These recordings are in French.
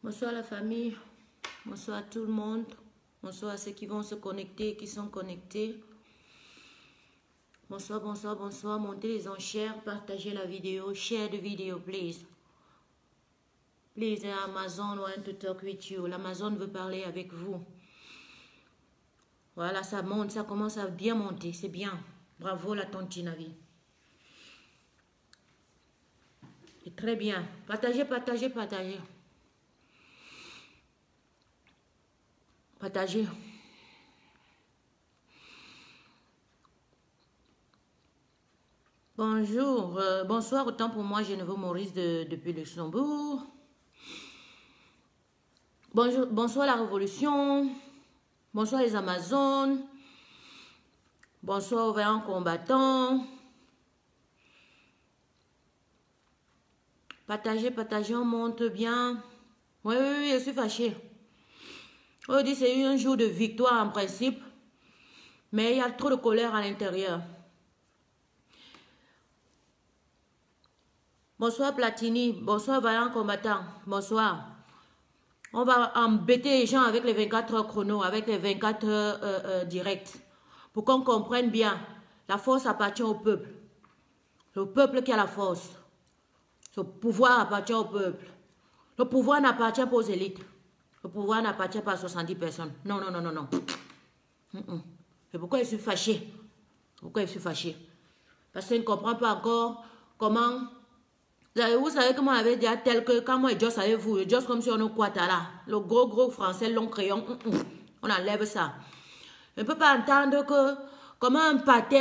Bonsoir la famille, bonsoir à tout le monde, bonsoir à ceux qui vont se connecter, qui sont connectés. Bonsoir, bonsoir, bonsoir. Montez les enchères, partagez la vidéo, share the video, please. Please, Amazon want to talk with you. L'Amazon veut parler avec vous. Voilà, ça monte, ça commence à bien monter, c'est bien. Bravo la Tontinavi. C'est très bien. Partagez, partagez, partagez. Partagez. Bonjour, bonsoir, autant pour moi, Geneviève Maurice depuis Luxembourg. Bonjour, bonsoir la Révolution. Bonsoir les Amazones. Bonsoir aux vaillants combattants. Partagez, partagez, on monte bien. Oui, oui, oui, je suis fâchée. On dit que c'est un jour de victoire en principe, mais il y a trop de colère à l'intérieur. Bonsoir Platini, bonsoir vaillant combattant, bonsoir. On va embêter les gens avec les 24 heures chrono, avec les 24 heures directs, pour qu'on comprenne bien. La force appartient au peuple. Le peuple qui a la force. Le pouvoir appartient au peuple. Le pouvoir n'appartient pas aux élites. Le pouvoir n'appartient pas à 70 personnes. Non, non, non, non, non. Et pourquoi je suis fâché? Pourquoi je suis fâché? Parce que je ne comprends pas encore comment... Vous savez comment on avait dit à tel que quand moi et Joss avec vous, Joss comme si on est Ouattara, le gros français long crayon, on enlève ça. On ne peut pas entendre que comment un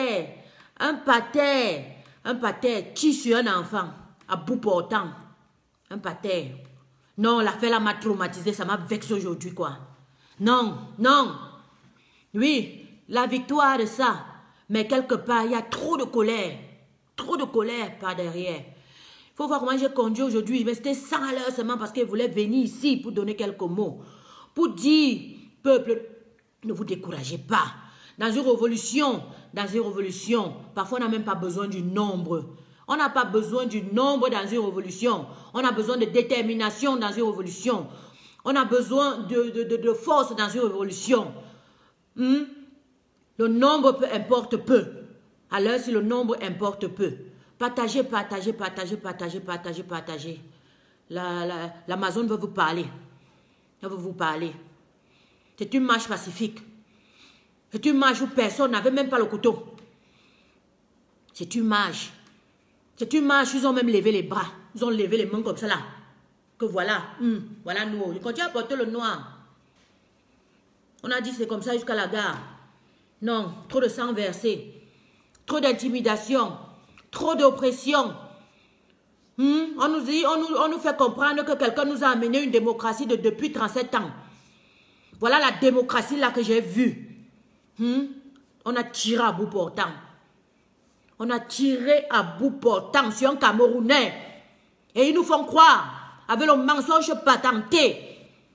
pater tue sur un enfant à bout portant. Un pater. Non, l'affaire m'a traumatisé, ça m'a vexé aujourd'hui quoi. Non, non. Oui, la victoire de ça, mais quelque part il y a trop de colère par derrière. Il faut voir comment j'ai conduit aujourd'hui. Mais c'était 100 à l'heure seulement parce qu'elle voulait venir ici pour donner quelques mots. Pour dire, peuple, ne vous découragez pas. Dans une révolution, parfois on n'a même pas besoin du nombre. On n'a pas besoin du nombre dans une révolution. On a besoin de détermination dans une révolution. On a besoin de force dans une révolution. Le nombre importe peu. À l'heure, si le nombre importe peu. Partagez, partagez, partagez, partagez, partagez, partagez. L'Amazon veut vous parler. Elle veut vous parler. C'est une marche pacifique. C'est une marche où personne n'avait même pas le couteau. C'est une marche. C'est une marche où ils ont même levé les bras. Ils ont levé les mains comme ça là. Que voilà. Voilà nous. Ils continuent à porter le noir. On a dit c'est comme ça jusqu'à la gare. Non, trop de sang versé. Trop d'intimidation. Trop d'oppression. On nous fait comprendre que quelqu'un nous a amené une démocratie depuis 37 ans. Voilà la démocratie là que j'ai vue. On a tiré à bout portant. On a tiré à bout portant sur un Camerounais. Et ils nous font croire, avec le mensonge patenté.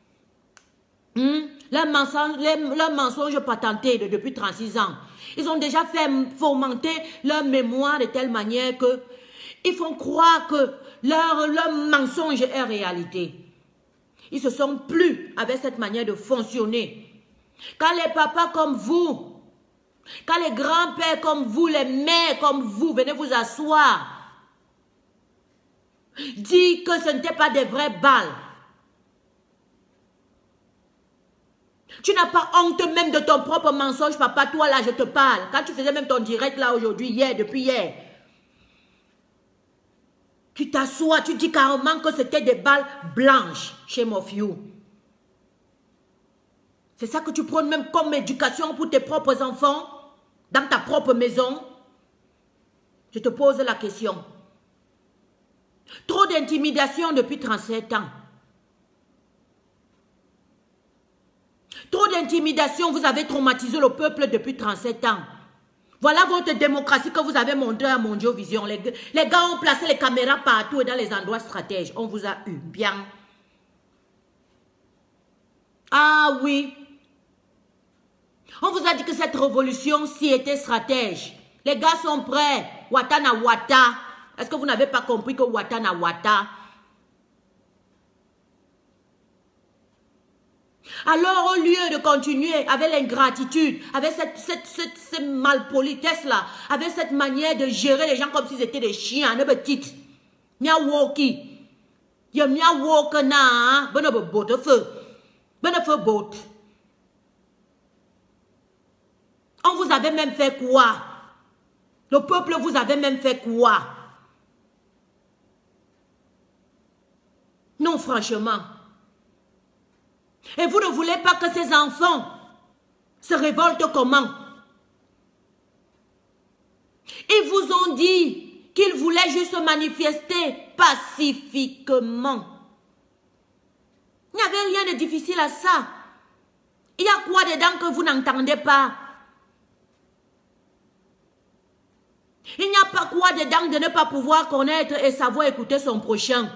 Le mensonge patenté depuis 36 ans. Ils ont déjà fait fomenter leur mémoire de telle manière que ils font croire que leur mensonge est réalité. Ils se sont plus avec cette manière de fonctionner. Quand les papas comme vous, quand les grands-pères comme vous, les mères comme vous, venez vous asseoir, dites que ce n'était pas des vraies balles. Tu n'as pas honte même de ton propre mensonge, papa. Toi, là, je te parle. Quand tu faisais même ton direct, là, aujourd'hui, depuis hier. Tu t'assois, tu dis carrément que c'était des balles blanches. Shame of you. C'est ça que tu prônes même comme éducation pour tes propres enfants, dans ta propre maison. Je te pose la question. Trop d'intimidation depuis 37 ans. Trop d'intimidation, vous avez traumatisé le peuple depuis 37 ans. Voilà votre démocratie que vous avez montrée à Mondiovision. Les gars ont placé les caméras partout et dans les endroits stratèges. On vous a eu bien. Ah oui. On vous a dit que cette révolution-ci était stratège. Les gars sont prêts. Ouattara na Ouattara. Est-ce que vous n'avez pas compris que Ouattara na Ouattara? Alors, au lieu de continuer avec l'ingratitude, avec cette malpolitesse-là, avec cette manière de gérer les gens comme s'ils étaient des chiens, ne petites, miawoki, ya miawokana, bonne botte feu, bonne feu botte. On vous avait même fait quoi? Le peuple vous avait même fait quoi? Non, franchement. Et vous ne voulez pas que ces enfants se révoltent comment? Ils vous ont dit qu'ils voulaient juste se manifester pacifiquement. Il n'y avait rien de difficile à ça. Il y a quoi dedans que vous n'entendez pas? Il n'y a pas quoi dedans de ne pas pouvoir connaître et savoir écouter son prochain.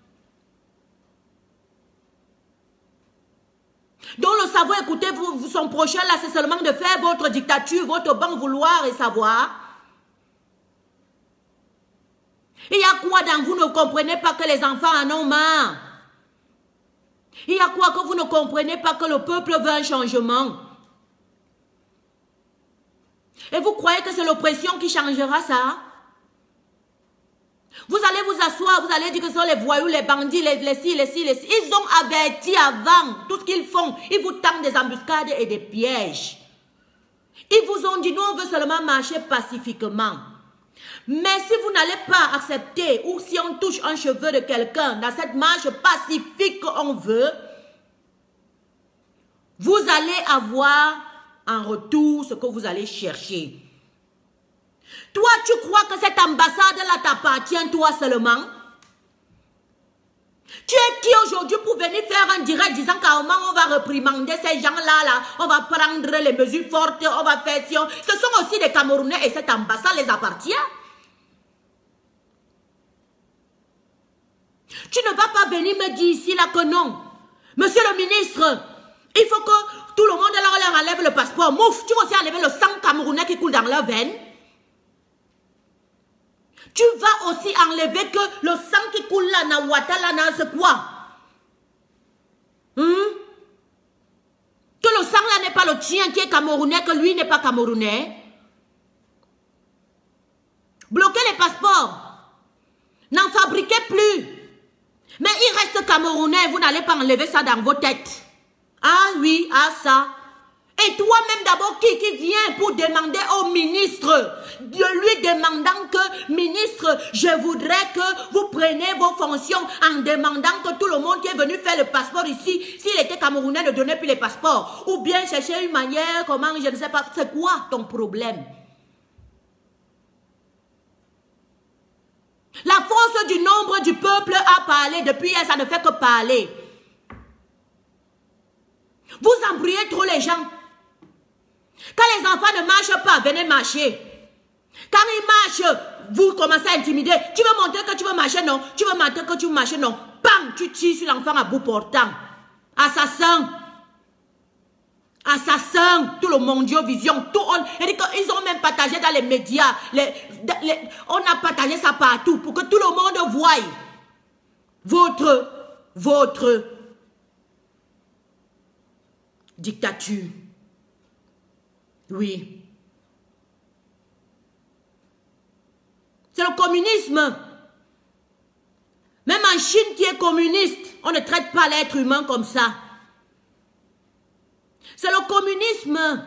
Donc le savoir écouter son prochain là, c'est seulement de faire votre dictature, votre bon vouloir et savoir. Il y a quoi dans vous ne comprenez pas que les enfants en ont marre? Il y a quoi que vous ne comprenez pas que le peuple veut un changement? Et vous croyez que c'est l'oppression qui changera ça? Vous allez vous asseoir, vous allez dire que ce sont les voyous, les bandits, les ci. Ils ont averti avant tout ce qu'ils font. Ils vous tendent des embuscades et des pièges. Ils vous ont dit, nous on veut seulement marcher pacifiquement. Mais si vous n'allez pas accepter, ou si on touche un cheveu de quelqu'un dans cette marche pacifique qu'on veut, vous allez avoir en retour ce que vous allez chercher. Toi, tu crois que cette ambassade-là t'appartient toi seulement? Tu es qui aujourd'hui pour venir faire un direct disant qu'à un moment on va réprimander ces gens-là, on va prendre les mesures fortes, on va faire si on... Ce sont aussi des Camerounais et cette ambassade les appartient. Tu ne vas pas venir me dire ici là que non. Monsieur le ministre, il faut que tout le monde là, on leur enlève le passeport. Mouf, tu vas aussi enlever le sang camerounais qui coule dans leurs veines. Tu vas aussi enlever que le sang qui coule là, na Ouattara, c'est quoi? Que le sang là n'est pas le tien qui est camerounais, que lui n'est pas camerounais. Bloquez les passeports. N'en fabriquez plus. Mais il reste camerounais, vous n'allez pas enlever ça dans vos têtes. Ah oui, ah ça. Et toi-même d'abord qui vient pour demander au ministre, de lui demandant que, ministre, je voudrais que vous preniez vos fonctions en demandant que tout le monde qui est venu faire le passeport ici, s'il était camerounais, ne donnait plus les passeports. Ou bien chercher une manière, comment, je ne sais pas, c'est quoi ton problème? La force du nombre du peuple a parlé depuis hier, ça ne fait que parler. Vous embrouillez trop les gens. Quand les enfants ne marchent pas, venez marcher. Quand ils marchent, vous commencez à intimider. Tu veux montrer que tu veux marcher, non? Tu veux montrer que tu veux marcher, non? Bam, tu tires sur l'enfant à bout portant. Assassin. Assassin. Tout le Mondiovision. Ils ont même partagé dans les médias. On a partagé ça partout pour que tout le monde voie votre dictature. Oui. C'est le communisme. Même en Chine qui est communiste, on ne traite pas l'être humain comme ça. C'est le communisme.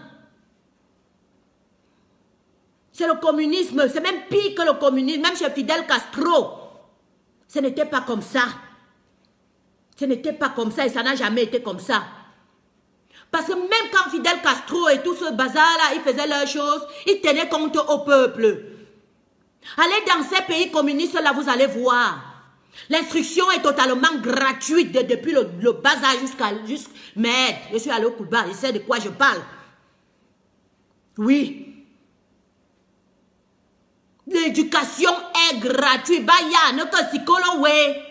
C'est le communisme. C'est même pire que le communisme. Même chez Fidel Castro, ce n'était pas comme ça. Ce n'était pas comme ça et ça n'a jamais été comme ça. Parce que même quand Fidel Castro et tout ce bazar-là, ils faisaient leurs choses, ils tenaient compte au peuple. Allez dans ces pays communistes-là, vous allez voir. L'instruction est totalement gratuite depuis le bas âge jusqu'à... Mais je suis allé au Cuba, je sais de quoi je parle. Oui. L'éducation est gratuite. Baya, ne que psychologue, ouais.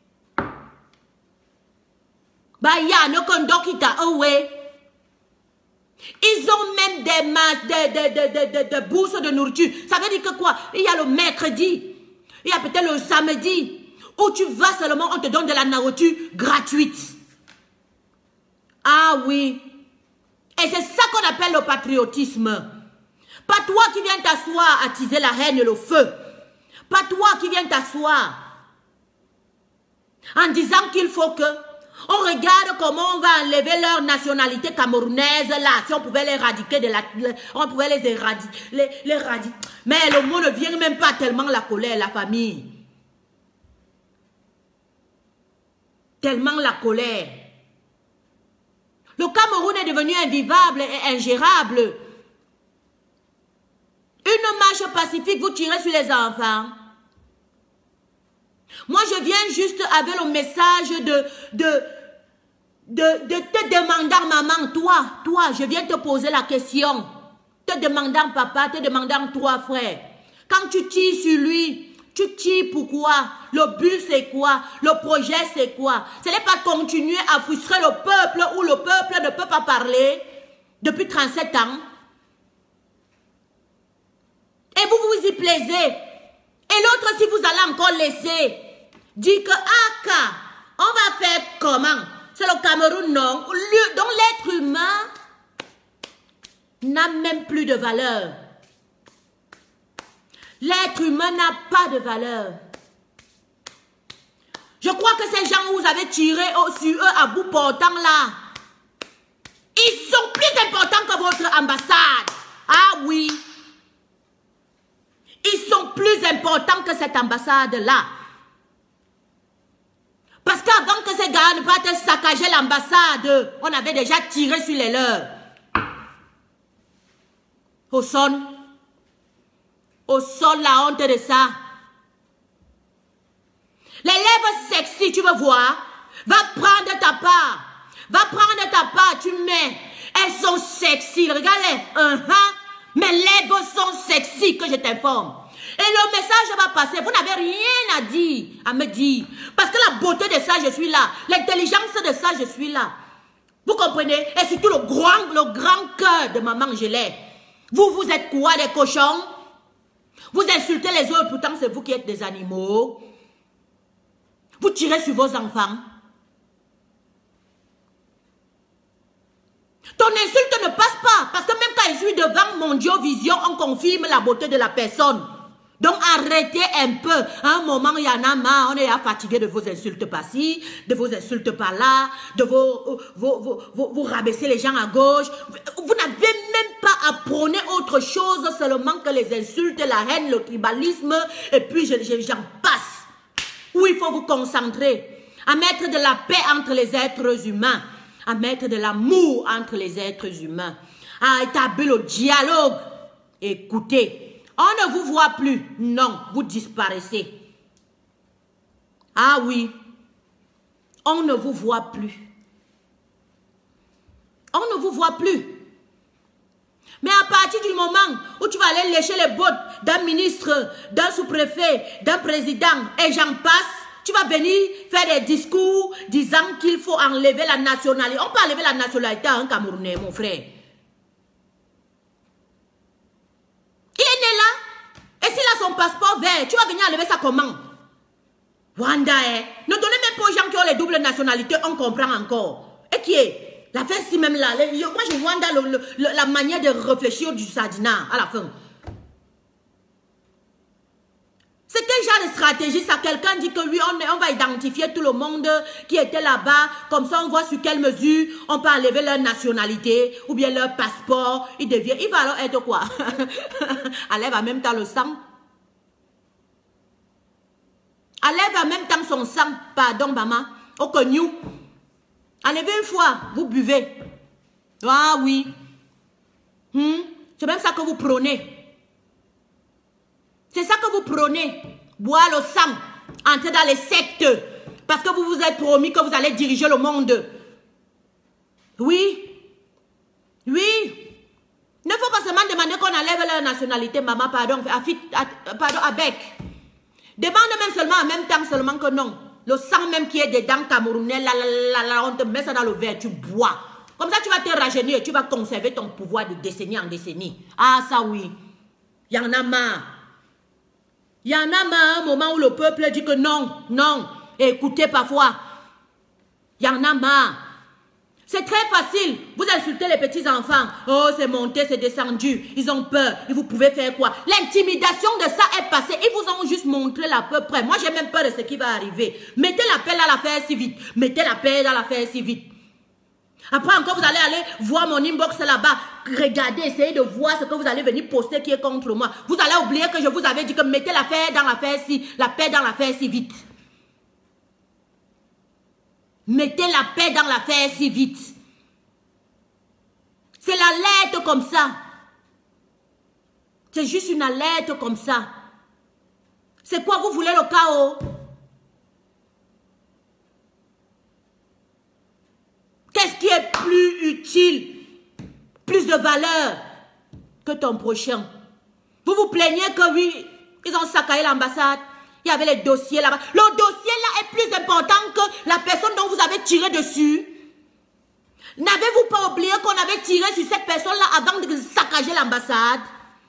Baya, ne que dokita, ouais. Ils ont même des bourses de nourriture. Ça veut dire que quoi? Il y a le mercredi, il y a peut-être le samedi, où tu vas seulement, on te donne de la nourriture gratuite. Ah oui. Et c'est ça qu'on appelle le patriotisme. Pas toi qui viens t'asseoir, attiser la haine et le feu. Pas toi qui viens t'asseoir en disant qu'il faut que on regarde comment on va enlever leur nationalité camerounaise là. Si on pouvait l'éradiquer de la... On pouvait les éradiquer. Mais le mot ne vient même pas tellement la colère, la famille. Tellement la colère. Le Cameroun est devenu invivable et ingérable. Une marche pacifique, vous tirez sur les enfants. Moi, je viens juste avec le message de te demandant, maman, toi, je viens te poser la question. Te demandant, papa, te demandant, toi, frère. Quand tu tires sur lui, tu tires pourquoi? Le but, c'est quoi? Le projet, c'est quoi? Ce n'est pas continuer à frustrer le peuple où le peuple ne peut pas parler depuis 37 ans. Et vous vous y plaisez. Et l'autre, si vous allez encore laisser, dit que, on va faire comment? C'est le Cameroun, non? Donc l'être humain n'a même plus de valeur. L'être humain n'a pas de valeur. Je crois que ces gens où vous avez tiré sur eux à bout portant là, ils sont plus importants que votre ambassade. Ah oui. Ils sont plus importants que cette ambassade-là. Parce qu'avant que ces gars ne partent saccager l'ambassade, on avait déjà tiré sur les leurs. Au sol, la honte de ça. Les lèvres sexy, tu veux voir? Va prendre ta part. Va prendre ta part, tu mets. Elles sont sexy, regardez. Mes lèvres sont sexy, que je t'informe. Et le message va passer. Vous n'avez rien à dire, à me dire. Parce que la beauté de ça, je suis là. L'intelligence de ça, je suis là. Vous comprenez? Et surtout le grand cœur de maman, je l'ai. Vous êtes quoi, des cochons? Vous insultez les autres, pourtant c'est vous qui êtes des animaux. Vous tirez sur vos enfants. Ton insulte ne passe pas. Parce que même quand je suis devant Mondiovision, on confirme la beauté de la personne. Donc arrêtez un peu. À un moment, il y en a marre. On est fatigué de vos insultes par-ci, de vos insultes par-là, de vous rabaisser les gens à gauche. Vous n'avez même pas à prôner autre chose seulement que les insultes, la haine, le tribalisme. Et puis j'en passe. Où il faut vous concentrer à mettre de la paix entre les êtres humains, à mettre de l'amour entre les êtres humains, à établir le dialogue. Écoutez. On ne vous voit plus. Non, vous disparaissez. Ah oui. On ne vous voit plus. On ne vous voit plus. Mais à partir du moment où tu vas aller lécher les bottes d'un ministre, d'un sous-préfet, d'un président, et j'en passe, tu vas venir faire des discours disant qu'il faut enlever la nationalité. On peut enlever la nationalité à un Camerounais, mon frère. Il est né là. Et s'il a son passeport vert, tu vas venir enlever ça comment? Wanda, ne donnez même pas aux gens qui ont les doubles nationalités, on comprend encore. Et qui est? La fin si même là. Moi je vois la manière de réfléchir du Sadina à la fin. C'est quel genre de stratégie ça? Quelqu'un dit que oui, on va identifier tout le monde qui était là-bas. Comme ça, on voit sur quelle mesure on peut enlever leur nationalité ou bien leur passeport. Il va alors être quoi? Enlève en même temps le sang. Enlève en même temps son sang. Pardon, maman. Au cognou. Enlevez une fois, vous buvez. Ah oui. C'est même ça que vous prônez. C'est ça que vous prônez. Boire le sang. Entrer dans les sectes. Parce que vous vous êtes promis que vous allez diriger le monde. Oui. Oui. Ne faut pas seulement demander qu'on enlève leur nationalité, maman, pardon, avec. Demande même seulement en même temps seulement que non. Le sang même qui est dedans, camerounais, on te met ça dans le verre, tu bois. Comme ça, tu vas te rajeunir et tu vas conserver ton pouvoir de décennie en décennie. Ah, ça oui. Il y en a marre. Il y en a marre un moment où le peuple dit que non, non. Et écoutez parfois. Il y en a marre. C'est très facile. Vous insultez les petits-enfants. Oh, c'est monté, c'est descendu. Ils ont peur. Et vous pouvez faire quoi? L'intimidation de ça est passée. Ils vous ont juste montré l'à peu près. Moi, j'ai même peur de ce qui va arriver. Mettez la paix dans l'affaire si vite. Mettez la paix dans l'affaire si vite. Après encore, vous allez aller voir mon inbox là-bas. Regardez, essayez de voir ce que vous allez venir poster qui est contre moi. Vous allez oublier que je vous avais dit que mettez l'affaire dans l'affaire si, la paix dans l'affaire si vite. Mettez la paix dans l'affaire si vite. C'est l'alerte comme ça. C'est juste une alerte comme ça. C'est quoi, vous voulez le chaos? Qu'est-ce qui est plus utile, plus de valeur que ton prochain? Vous vous plaignez que oui, ils ont saccagé l'ambassade. Il y avait les dossiers là-bas. Le dossier là est plus important que la personne dont vous avez tiré dessus. N'avez-vous pas oublié qu'on avait tiré sur cette personne-là avant de saccager l'ambassade?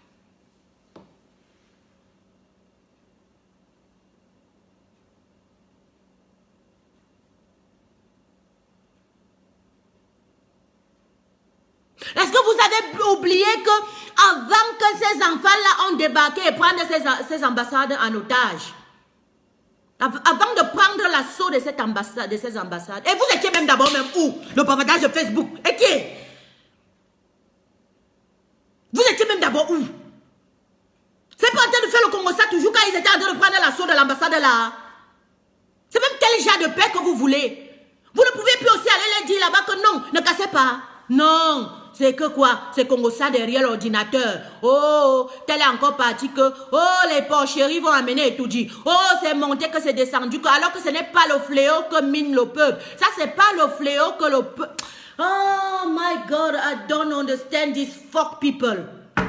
Est-ce que vous avez oublié que avant que ces enfants-là ont débarqué et prendre ces ambassades en otage, avant de prendre l'assaut de cette ambassade, de ces ambassades, et vous étiez même d'abord même où? Le bavardage de Facebook. Et qui? Vous étiez même d'abord où? C'est pas en train de faire le Congo ça toujours quand ils étaient en train de prendre l'assaut de l'ambassade là. C'est même quel genre de paix que vous voulez? Vous ne pouvez plus aussi aller leur dire là-bas que non, ne cassez pas. Non. C'est que quoi? C'est Congo ça derrière l'ordinateur. Oh, tel est encore parti que, oh, les porcheries vont amener et tout dit. Oh, c'est monté que c'est descendu. Alors que ce n'est pas le fléau que mine le peuple. Ça, c'est pas le fléau que le peuple. Oh my God, I don't understand these fuck people.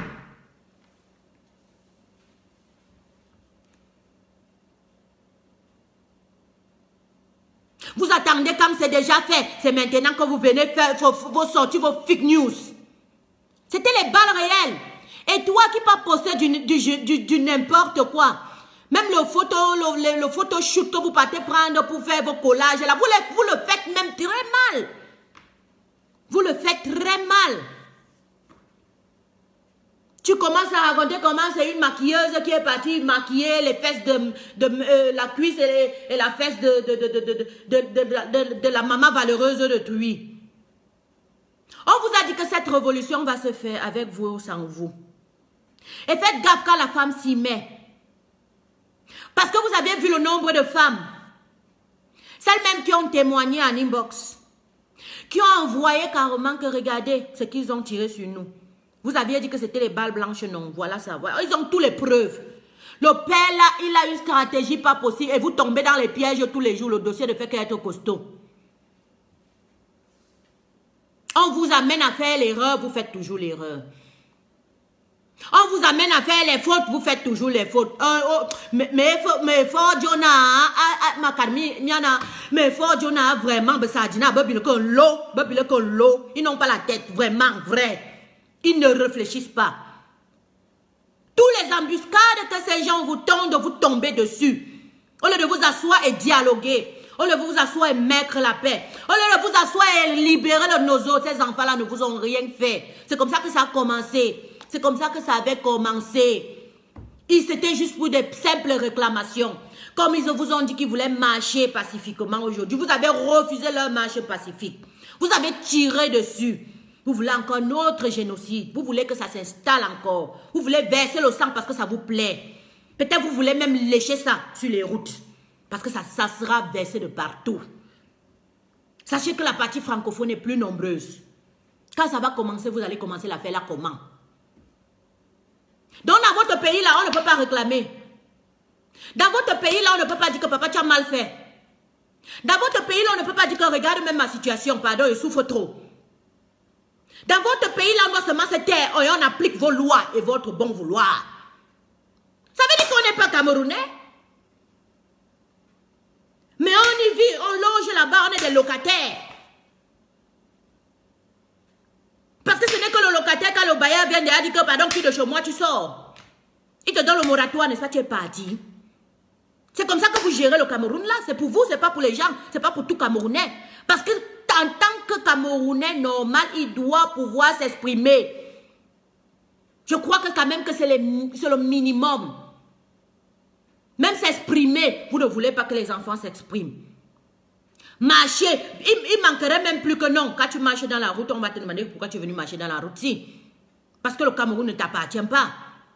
Vous attendez comme c'est déjà fait. C'est maintenant que vous venez faire vos sorties, vos fake news. C'était les balles réelles. Et toi qui pas posté du n'importe quoi. Même le photo shoot que vous partez prendre pour faire vos collages, là, vous le faites même très mal. Vous le faites très mal. Tu commences à raconter comment c'est une maquilleuse qui est partie maquiller les fesses de la cuisse et la fesse de la maman valeureuse de Tuy. On vous a dit que cette révolution va se faire avec vous ou sans vous. Et faites gaffe quand la femme s'y met. Parce que vous avez vu le nombre de femmes, celles même qui ont témoigné en inbox, qui ont envoyé carrément que regardez ce qu'ils ont tiré sur nous. Vous aviez dit que c'était les balles blanches, non. Voilà ça. Voilà. Ils ont toutes les preuves. Le père là, il a une stratégie pas possible et vous tombez dans les pièges tous les jours. Le dossier ne fait qu'être costaud. On vous amène à faire l'erreur, vous faites toujours l'erreur. On vous amène à faire les fautes, vous faites toujours les fautes. Mais fort Jonah, mais fort Jonah vraiment, ils n'ont pas la tête, vraiment, vrai. Ils ne réfléchissent pas. Tous les embuscades que ces gens vous tendent, vous tombez dessus. Au lieu de vous asseoir et dialoguer, au lieu de vous asseoir et mettre la paix, au lieu de vous asseoir et libérer le nozo, ces enfants-là ne vous ont rien fait. C'est comme ça que ça a commencé. C'est comme ça que ça avait commencé. C'était juste pour des simples réclamations. Comme ils vous ont dit qu'ils voulaient marcher pacifiquement aujourd'hui. Vous avez refusé leur marche pacifique. Vous avez tiré dessus. Vous voulez encore un autre génocide. Vous voulez que ça s'installe encore. Vous voulez verser le sang parce que ça vous plaît. Peut-être vous voulez même lécher ça sur les routes. Parce que ça sera versé de partout. Sachez que la partie francophone est plus nombreuse. Quand ça va commencer, vous allez commencer la faire là comment? Donc dans votre pays là, on ne peut pas réclamer. Dans votre pays là, on ne peut pas dire que papa tu as mal fait. Dans votre pays là, on ne peut pas dire que regarde même ma situation, pardon, je souffre trop. Dans votre pays là, on doit seulement se taire et on applique vos lois et votre bon vouloir. Ça veut dire qu'on n'est pas camerounais. Mais on y vit, on loge là-bas, on est des locataires. Parce que ce n'est que le locataire, quand le bailleur vient de dire que pardon, puis de chez moi, tu sors. Il te donne le moratoire, n'est-ce pas, tu es parti. C'est comme ça que vous gérez le Cameroun là. C'est pour vous, c'est pas pour les gens, c'est pas pour tout Camerounais. Parce que en tant que Camerounais normal, il doit pouvoir s'exprimer. Je crois que quand même que c'est le minimum. Même s'exprimer, vous ne voulez pas que les enfants s'expriment. Marcher, il manquerait même plus que non. Quand tu marches dans la route, on va te demander pourquoi tu es venu marcher dans la route. Si. Parce que le Cameroun ne t'appartient pas.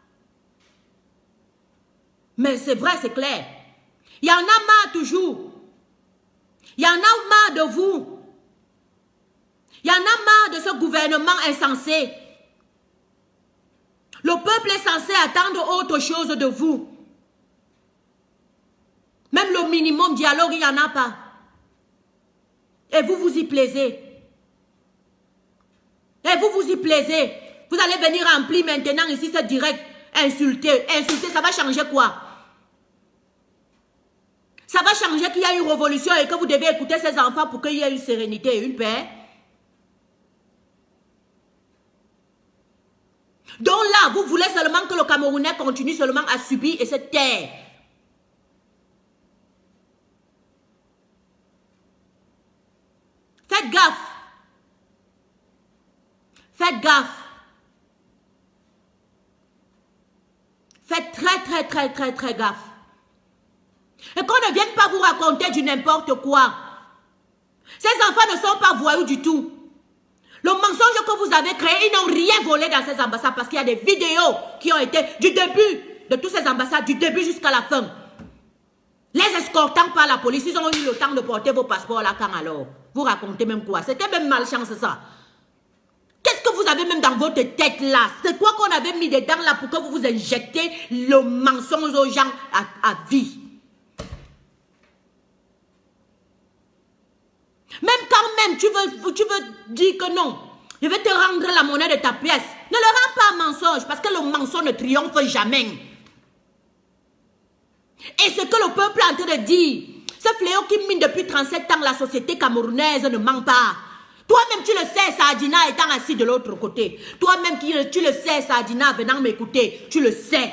Mais c'est vrai, c'est clair. Il y en a marre toujours. Il y en a marre de vous. Il y en a marre de ce gouvernement insensé. Le peuple est censé attendre autre chose de vous. Même le minimum dialogue, il n'y en a pas. Et vous vous y plaisez. Et vous vous y plaisez. Vous allez venir remplir maintenant ici ce direct. Insulter. Insulter, ça va changer quoi? Ça va changer qu'il y a une révolution et que vous devez écouter ces enfants pour qu'il y ait une sérénité et une paix. Donc là, vous voulez seulement que le Camerounais continue seulement à subir et se taire. Faites gaffe. Faites gaffe. Faites très gaffe. Et qu'on ne vienne pas vous raconter du n'importe quoi. Ces enfants ne sont pas voyous du tout. Le mensonge que vous avez créé, ils n'ont rien volé dans ces ambassades parce qu'il y a des vidéos qui ont été du début de toutes ces ambassades, du début jusqu'à la fin. Les escortant par la police, ils ont eu le temps de porter vos passeports là quand alors. Vous racontez même quoi? C'était même malchance ça. Qu'est-ce que vous avez même dans votre tête là? C'est quoi qu'on avait mis dedans là pour que vous vous injectez le mensonge aux gens à vie? Même quand même tu veux dire que non, je vais te rendre la monnaie de ta pièce. Ne le rends pas mensonge parce que le mensonge ne triomphe jamais. Et ce que le peuple est en train de dire, ce fléau qui mine depuis 37 ans la société camerounaise ne ment pas. Toi-même tu le sais, Sadina étant assis de l'autre côté. Toi-même tu le sais, Sadina venant m'écouter, tu le sais.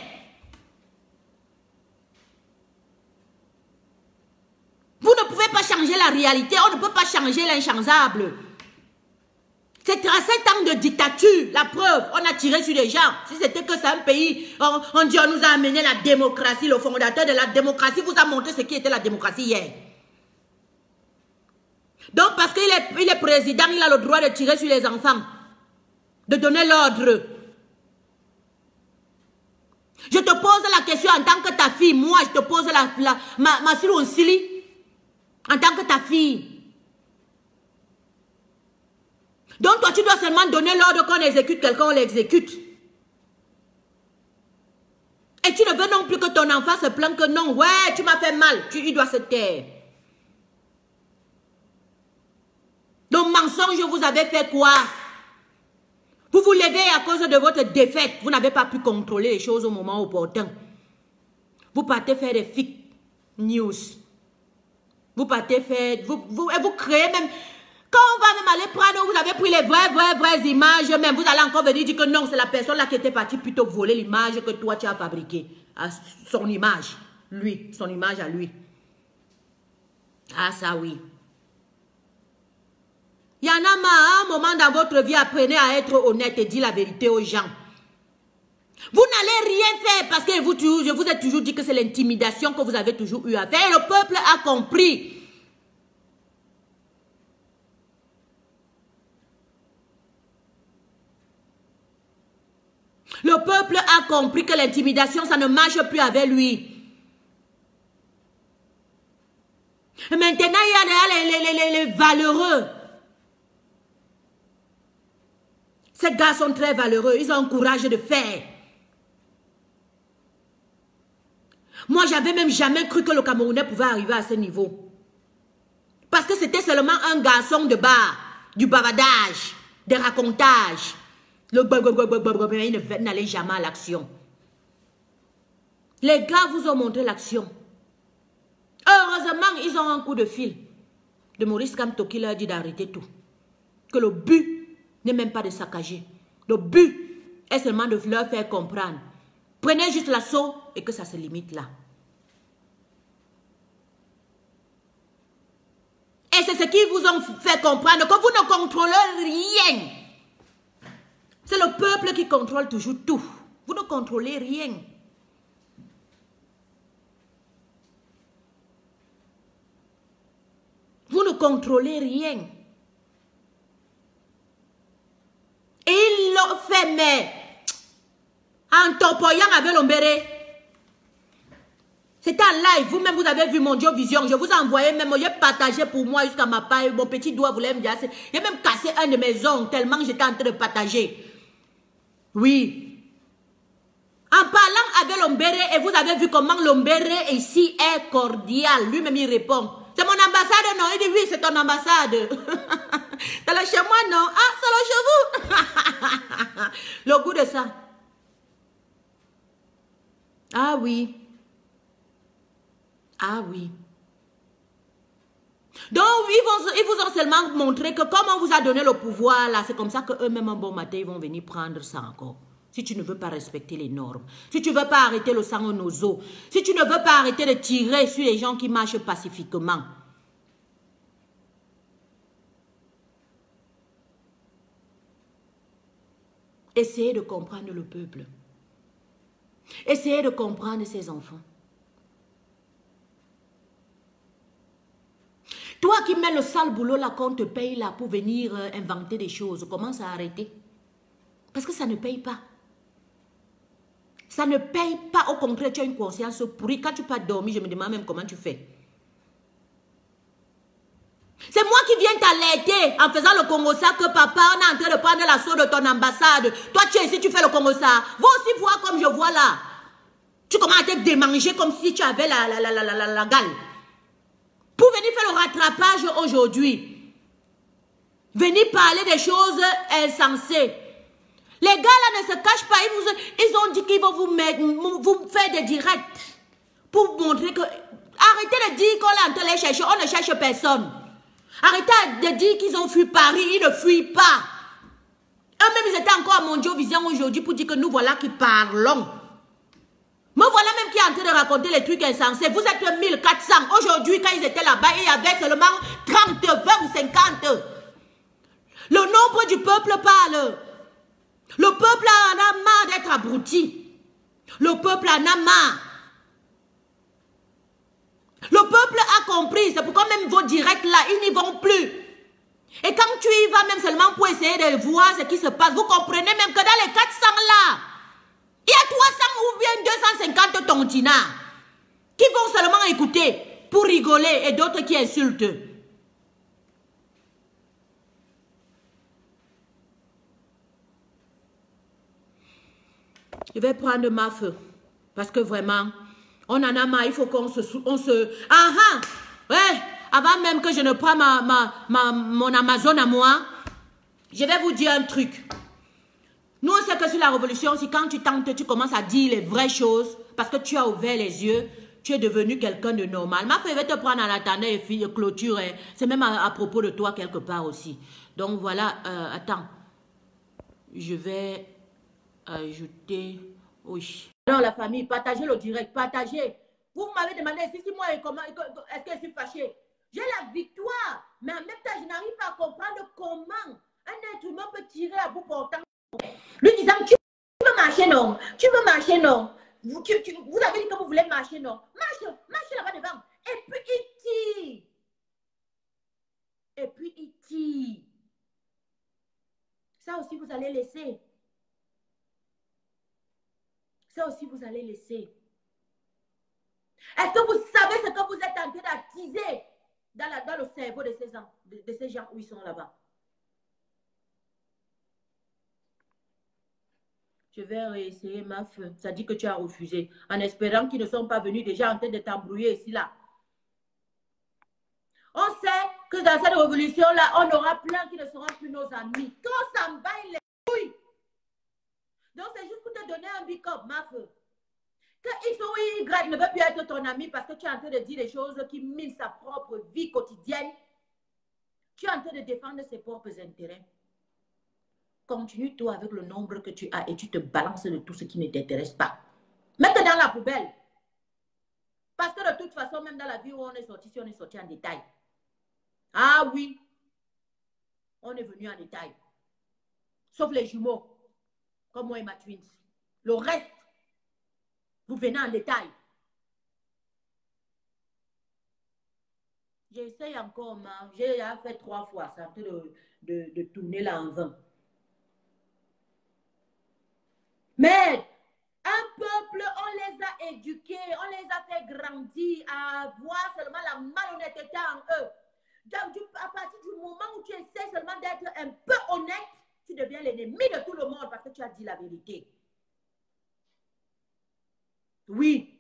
Vous ne pouvez pas changer la réalité, on ne peut pas changer l'inchangeable. C'est 37 ans de dictature, la preuve, on a tiré sur les gens. Si c'était que c'est un pays, on dit on nous a amené la démocratie, le fondateur de la démocratie vous a montré ce qui était la démocratie hier. Donc parce qu'il est président, il a le droit de tirer sur les enfants, de donner l'ordre. Je te pose la question en tant que ta fille, moi je te pose ma sili, en tant que ta fille. Donc toi, tu dois seulement donner l'ordre qu'on exécute quelqu'un, on l'exécute. Et tu ne veux non plus que ton enfant se plaigne que non, ouais, tu m'as fait mal, il doit se taire. Donc mensonge, vous avez fait quoi? Vous vous levez à cause de votre défaite. Vous n'avez pas pu contrôler les choses au moment opportun. Vous partez faire des fake news. Vous partez faire... Vous créez même... Quand on va même aller prendre, vous avez pris les vraies images, même vous allez encore venir dire que non, c'est la personne là qui était partie plutôt voler l'image que toi tu as fabriquée. Son image, lui, son image à lui. Ah ça oui. Il y en a marre, un moment dans votre vie, apprenez à être honnête et dire la vérité aux gens. Vous n'allez rien faire parce que je vous ai toujours dit que c'est l'intimidation que vous avez toujours eu à faire. Et le peuple a compris. Le peuple a compris que l'intimidation, ça ne marche plus avec lui. Et maintenant, il y a les valeureux. Ces gars sont très valeureux. Ils ont un courage de faire. Moi, j'avais même jamais cru que le Camerounais pouvait arriver à ce niveau. Parce que c'était seulement un garçon de bar, du bavardage, des racontages. Il n'allait jamais à l'action. Les gars vous ont montré l'action. Heureusement, ils ont un coup de fil de Maurice Kamto qui leur a dit d'arrêter tout. Que le but n'est même pas de saccager. Le but est seulement de leur faire comprendre. Prenez juste l'assaut et que ça se limite là. Et Et c'est ce qui vous ont fait comprendre que vous ne contrôlez rien. C'est le peuple qui contrôle toujours tout. Vous ne contrôlez rien. Vous ne contrôlez rien. Et ils l'ont fait, mais en topoyant avec l'ombéré. C'était en live. Vous-même, vous avez vu mon Dieu Vision. Je vous ai envoyé même, j'ai partagé pour moi jusqu'à ma paille. Mon petit doigt voulait me dire. J'ai même cassé un de mes ongles tellement que j'étais en train de partager. Oui. En parlant avec l'ombéré, et vous avez vu comment l'ombéré ici est cordial. Lui-même, il répond. C'est mon ambassade, non? Il dit oui, c'est ton ambassade. T'es là chez moi, non? Ah, c'est là chez vous. Le goût de ça. Ah oui. Ah oui. Donc, ils vous ont seulement montré que comme on vous a donné le pouvoir, là, c'est comme ça qu'eux-mêmes, un bon matin, ils vont venir prendre ça encore. Si tu ne veux pas respecter les normes, si tu ne veux pas arrêter le sang aux nos os, si tu ne veux pas arrêter de tirer sur les gens qui marchent pacifiquement. Essayez de comprendre le peuple. Essayez de comprendre ses enfants. Toi qui mets le sale boulot là qu'on te paye là pour venir inventer des choses, commence à arrêter. Parce que ça ne paye pas. Ça ne paye pas. Au contraire, tu as une conscience pourrie. Quand tu peux dormir, je me demande même comment tu fais. C'est moi qui viens t'alerter en faisant le Congo-ça que papa, on est en train de prendre l'assaut de ton ambassade. Toi, tu es ici, tu fais le Congo-ça. Va aussi voir comme je vois là. Tu commences à te démanger comme si tu avais la gale. Pour venir faire le rattrapage aujourd'hui. Venir parler des choses insensées. Les gars là ne se cachent pas. Ils ont dit qu'ils vont vous faire des directs. Pour vous montrer que... Arrêtez de dire qu'on est en train de les chercher. On ne cherche personne. Arrêtez de dire qu'ils ont fui Paris. Ils ne fuient pas. Eux-mêmes, ils étaient encore à mon Dieu Vision aujourd'hui pour dire que nous voilà qui parlons. Me voilà même qui est en train de raconter les trucs insensés. Vous êtes 1400. Aujourd'hui, quand ils étaient là-bas, il y avait seulement 30, 20 ou 50. Le nombre du peuple parle. Le peuple en a marre d'être abruti. Le peuple en a marre. Le peuple a compris. C'est pourquoi même vos directs là, ils n'y vont plus. Et quand tu y vas même seulement pour essayer de voir ce qui se passe, vous comprenez même que dans les 400 là, il y a 300 ou bien 250 tontinards qui vont seulement écouter pour rigoler et d'autres qui insultent. Je vais prendre ma feu parce que vraiment, on en a marre. Il faut qu'on se... Ouais, avant même que je ne prenne mon Amazon à moi, je vais vous dire un truc. Nous, on sait que sur la révolution, si quand tu tentes, tu commences à dire les vraies choses, parce que tu as ouvert les yeux, tu es devenu quelqu'un de normal. Ma fille va te prendre en attendant et clôture. C'est même à propos de toi quelque part aussi. Donc voilà, attends. Je vais ajouter... Oui. Alors la famille, partagez le direct, partagez. Vous m'avez demandé si moi, est-ce que je suis fâchée? J'ai la victoire, mais en même temps, je n'arrive pas à comprendre comment un être humain peut tirer à bout portant. Lui disant, tu veux marcher, non? Tu veux marcher, non? Vous avez dit que vous voulez marcher, non? Marchez là-bas devant. Et puis, il tire. Et puis, il tire. Ça aussi, vous allez laisser. Ça aussi, vous allez laisser. Est-ce que vous savez ce que vous êtes en train d'attiser dans le cerveau de ces gens où ils sont là-bas? Je vais réessayer ma feu. Ça dit que tu as refusé. En espérant qu'ils ne sont pas venus déjà en train de t'embrouiller ici, là. On sait que dans cette révolution-là, on aura plein qui ne seront plus nos amis. Qu'on s'en baille les couilles. Donc, c'est juste pour te donner un big up, ma feu. Que X ou Y ne veut plus être ton ami parce que tu es en train de dire des choses qui minent sa propre vie quotidienne. Tu es en train de défendre ses propres intérêts. Continue toi avec le nombre que tu as et tu te balances de tout ce qui ne t'intéresse pas. Mets-le dans la poubelle. Parce que de toute façon, même dans la vie où on est sorti, si on est sorti en détail, Ah oui, on est venu en détail. Sauf les jumeaux, comme moi et ma twins. Le reste, vous venez en détail. J'essaye encore, j'ai fait 3 fois, ça en train de tourner là en vain. Mais un peuple, on les a éduqués, on les a fait grandir à voir seulement la malhonnêteté en eux. Donc, à partir du moment où tu essaies seulement d'être un peu honnête, tu deviens l'ennemi de tout le monde parce que tu as dit la vérité. Oui.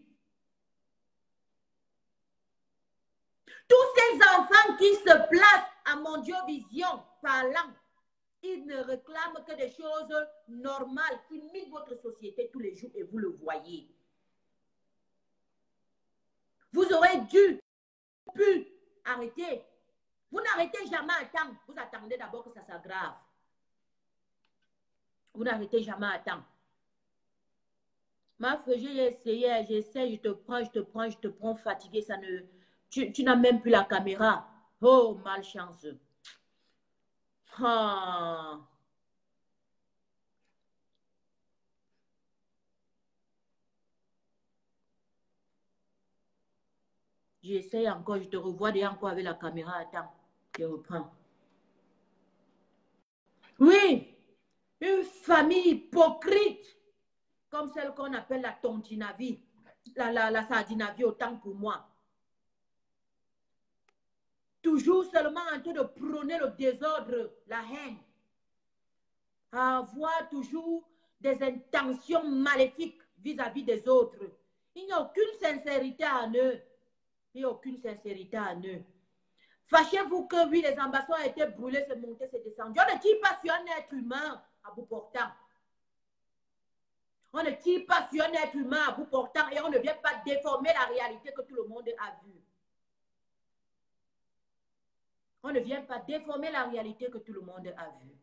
Tous ces enfants qui se placent à Mondiovision parlant, ils ne réclament que des choses normales qui minent votre société tous les jours et vous le voyez. Vous aurez pu arrêter. Vous n'arrêtez jamais à temps. Vous attendez d'abord que ça s'aggrave. Vous n'arrêtez jamais à temps. Ma fille, j'ai essayé, j'essaie, je te prends fatigué. Ça ne, tu n'as même plus la caméra. Oh, malchance. Ah. J'essaie encore, je te revois déjà encore avec la caméra. Attends, je reprends. Oui, une famille hypocrite, comme celle qu'on appelle la tontinavi, la sardinavie, autant pour moi. Toujours seulement en train de prôner le désordre, la haine. Avoir toujours des intentions maléfiques vis-à-vis des autres. Il n'y a aucune sincérité en eux. Il n'y a aucune sincérité en eux. Fâchez-vous que oui, les ambassades ont été brûlés, c'est monté, c'est descendu. On ne tire pas sur un être humain à bout portant. On ne tire pas sur un être humain à bout portant et on ne vient pas déformer la réalité que tout le monde a vue. On ne vient pas déformer la réalité que tout le monde a vue.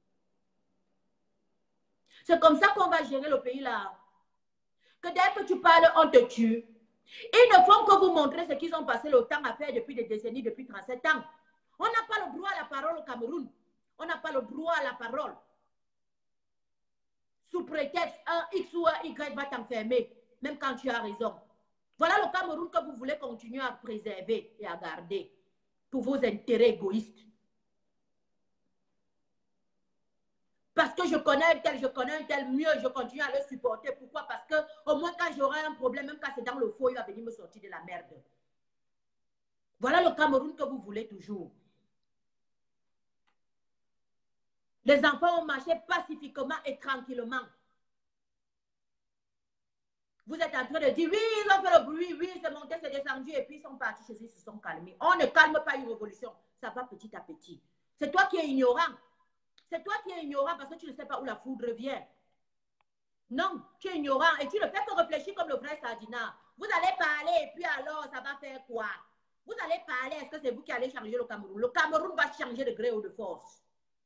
C'est comme ça qu'on va gérer le pays là. Que dès que tu parles, on te tue. Ils ne font que vous montrer ce qu'ils ont passé le temps à faire depuis des décennies, depuis 37 ans. On n'a pas le droit à la parole au Cameroun. On n'a pas le droit à la parole. Sous prétexte, un X ou un Y va t'enfermer, même quand tu as raison. Voilà le Cameroun que vous voulez continuer à préserver et à garder pour vos intérêts égoïstes. Parce que je connais un tel mieux, je continue à le supporter. Pourquoi? Parce que au moins quand j'aurai un problème, même quand c'est dans le faux, il va venir me sortir de la merde. Voilà le Cameroun que vous voulez toujours. Les enfants ont marché pacifiquement et tranquillement. Vous êtes en train de dire, oui, ils ont fait le bruit, oui, c'est monté, c'est descendu, et puis ils sont partis chez eux, ils se sont calmés. On ne calme pas une révolution, ça va petit à petit. C'est toi qui es ignorant. C'est toi qui es ignorant parce que tu ne sais pas où la foudre vient. Non, tu es ignorant et tu ne fais que réfléchir comme le vrai Sardina. Vous allez parler et puis alors, ça va faire quoi? Vous allez parler, est-ce que c'est vous qui allez changer le Cameroun? Le Cameroun va changer de gré ou de force.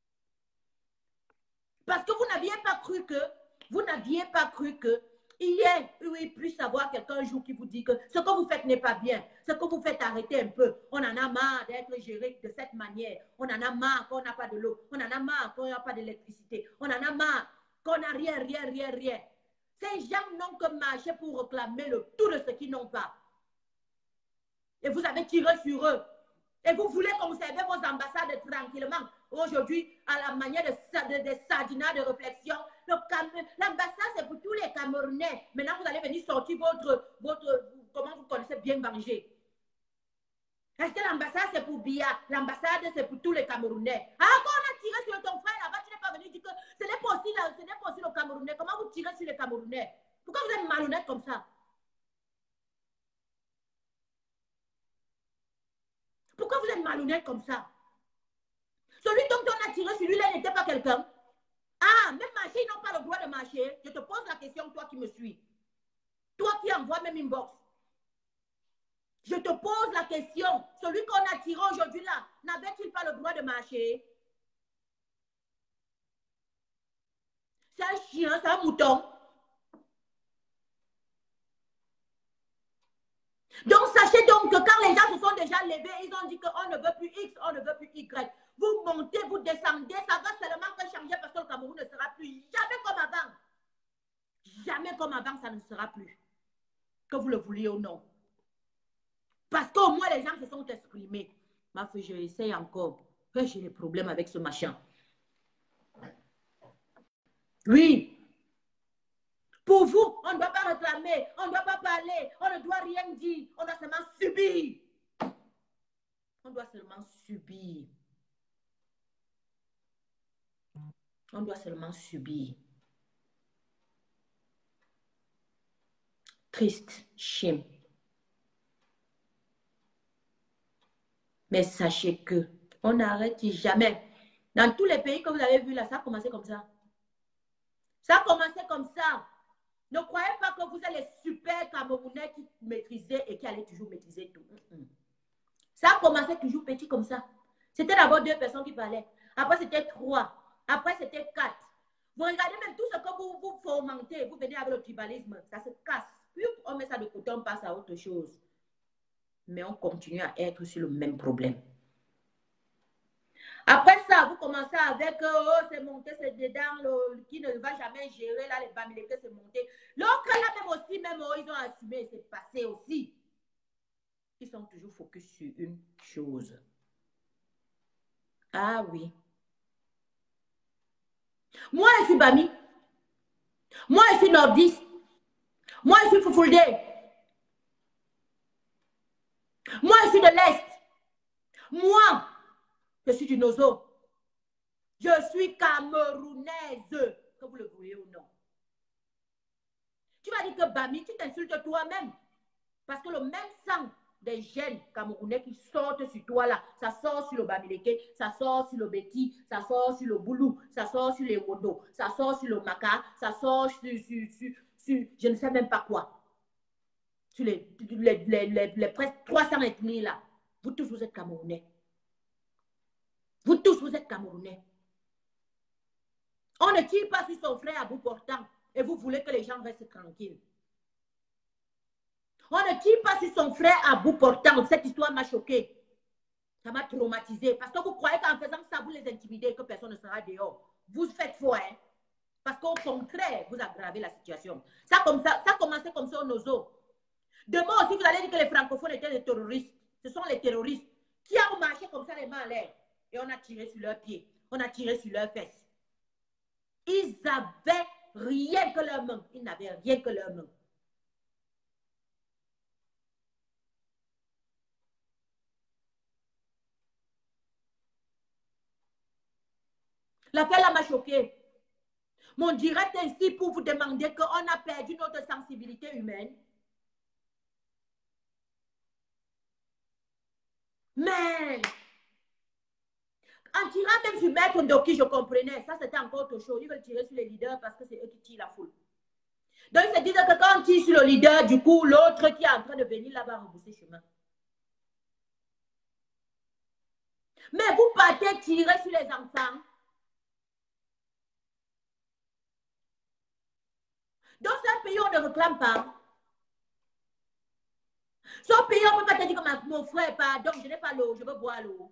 Parce que vous n'aviez pas cru que hier, il puisse avoir quelqu'un un jour qui vous dit que ce que vous faites n'est pas bien, ce que vous faites arrêter un peu. On en a marre d'être géré de cette manière. On en a marre qu'on n'a pas de l'eau. On en a marre qu'on n'a pas d'électricité. On en a marre qu'on n'a rien. Ces gens n'ont que marché pour réclamer le tout de ce qu'ils n'ont pas. Et vous avez tiré sur eux. Et vous voulez conserver vos ambassades tranquillement. Aujourd'hui, à la manière de sardinats de réflexion, l'ambassade, c'est pour tous les Camerounais. Maintenant, vous allez venir sortir votre comment vous connaissez bien manger. Est-ce que l'ambassade, c'est pour Bia? L'ambassade, c'est pour tous les Camerounais. Ah, quand on a tiré sur ton frère là-bas, tu n'es pas venu dire que ce n'est pas aussi le Camerounais. Comment vous tirez sur les Camerounais? Pourquoi vous êtes malhonnête comme ça? Pourquoi vous êtes malhonnête comme ça? Celui dont on a tiré sur lui, là, n'était pas quelqu'un. Ah, même marcher, ils n'ont pas le droit de marcher. Je te pose la question, toi qui me suis. Toi qui envoies même inbox. Je te pose la question. Celui qu'on a tiré aujourd'hui là, n'avait-il pas le droit de marcher? C'est un chien, c'est un mouton. Donc, sachez donc quand les gens se sont déjà levés, ils ont dit qu'on ne veut plus X, on ne veut plus Y. Vous montez, vous descendez, ça va seulement que changer parce que le Cameroun ne sera plus jamais comme avant. Jamais comme avant, ça ne sera plus. Que vous le vouliez ou non. Parce qu'au moins, les gens se sont exprimés. Ma fille, je essaye encore. J'ai des problèmes avec ce machin. Oui. Pour vous, on ne doit pas réclamer, on ne doit pas parler, on ne doit rien dire, on doit seulement subir. On doit seulement subir. On doit seulement subir. Triste, shame. Mais sachez que on n'arrête jamais. Dans tous les pays que vous avez vus là, ça a commencé comme ça. Ça a commencé comme ça. Ne croyez pas que vous êtes les super Camerounais qui maîtrisaient et qui allaient toujours maîtriser tout. Ça a commencé toujours petit comme ça. C'était d'abord 2 personnes qui parlaient. Après, c'était 3. Après, c'était 4. Vous regardez même tout ce que vous fomentez. Vous venez avec le tribalisme. Ça se casse. Puis on met ça de côté, on passe à autre chose. Mais on continue à être sur le même problème. Après ça, vous commencez avec oh, c'est monté, c'est dedans, qui ne va jamais gérer, là, les Bamileke, c'est monté. L'autre, là, même aussi, même, oh, ils ont assumé, c'est passé aussi. Ils sont toujours focus sur une chose. Ah oui. Moi, je suis Bami. Moi, je suis nordiste. Moi, je suis Foufoulde. Moi, je suis de l'Est. Moi, je suis du Nozo. Je suis camerounaise, que vous le voyez ou non. Tu vas dire que Bami, tu t'insultes toi-même. Parce que le même sang des jeunes Camerounais qui sortent sur toi là, ça sort sur le Bamileke, ça sort sur le Beti, ça sort sur le Boulou, ça sort sur les Wondo, ça sort sur le Maka, ça sort sur je ne sais même pas quoi. Sur les presque 300 ethnies là. Vous tous, vous êtes Camerounais. Vous tous, vous êtes Camerounais. On ne tire pas sur son frère à bout portant et vous voulez que les gens restent tranquilles. On ne tire pas sur son frère à bout portant. Cette histoire m'a choqué. Ça m'a traumatisé. Parce que vous croyez qu'en faisant ça, vous les intimidez et que personne ne sera dehors. Vous faites faux, hein? Parce qu'au contraire, vous aggravez la situation. Ça a commencé comme ça au Nozo. Demain aussi, vous allez dire que les francophones étaient des terroristes. Ce sont les terroristes qui ont marché comme ça les mains en l'air. Et on a tiré sur leurs pieds. On a tiré sur leurs fesses. Ils n'avaient rien que leurs mains. Ils n'avaient rien que leurs mains. L'affaire là m'a choqué. Mon direct ici pour vous demander qu'on a perdu notre sensibilité humaine. Mais en tirant même sur Maître Ndoki, je comprenais. Ça, c'était encore autre chose. Ils veulent tirer sur les leaders parce que c'est eux qui tirent la foule. Donc, ils se disent que quand on tire sur le leader, du coup, l'autre qui est en train de venir là-bas rebousser chemin. Mais vous partez tirer sur les enfants. Donc, c'est un pays où on ne réclame pas. Son pays, on ne peut pas te dire que mon frère, pardon, je n'ai pas l'eau, je veux boire l'eau.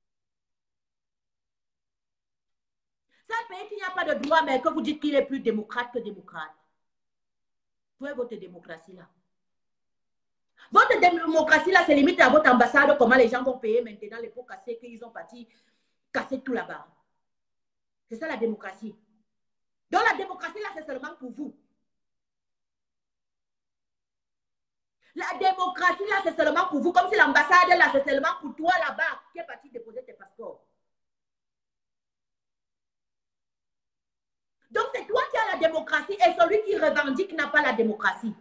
C'est un pays qui n'a pas de droit, mais que vous dites qu'il est plus démocrate que démocrate. Où est votre démocratie là? Votre démocratie là, c'est limite à votre ambassade, comment les gens vont payer maintenant les pots cassés, qu'ils ont parti casser tout là-bas. C'est ça la démocratie. Donc la démocratie là, c'est seulement pour vous. La démocratie là, c'est seulement pour vous. Comme si l'ambassade là, c'est seulement pour toi là-bas qui est parti déposer tes passeports. Donc c'est toi qui as la démocratie et celui qui revendique n'a pas la démocratie.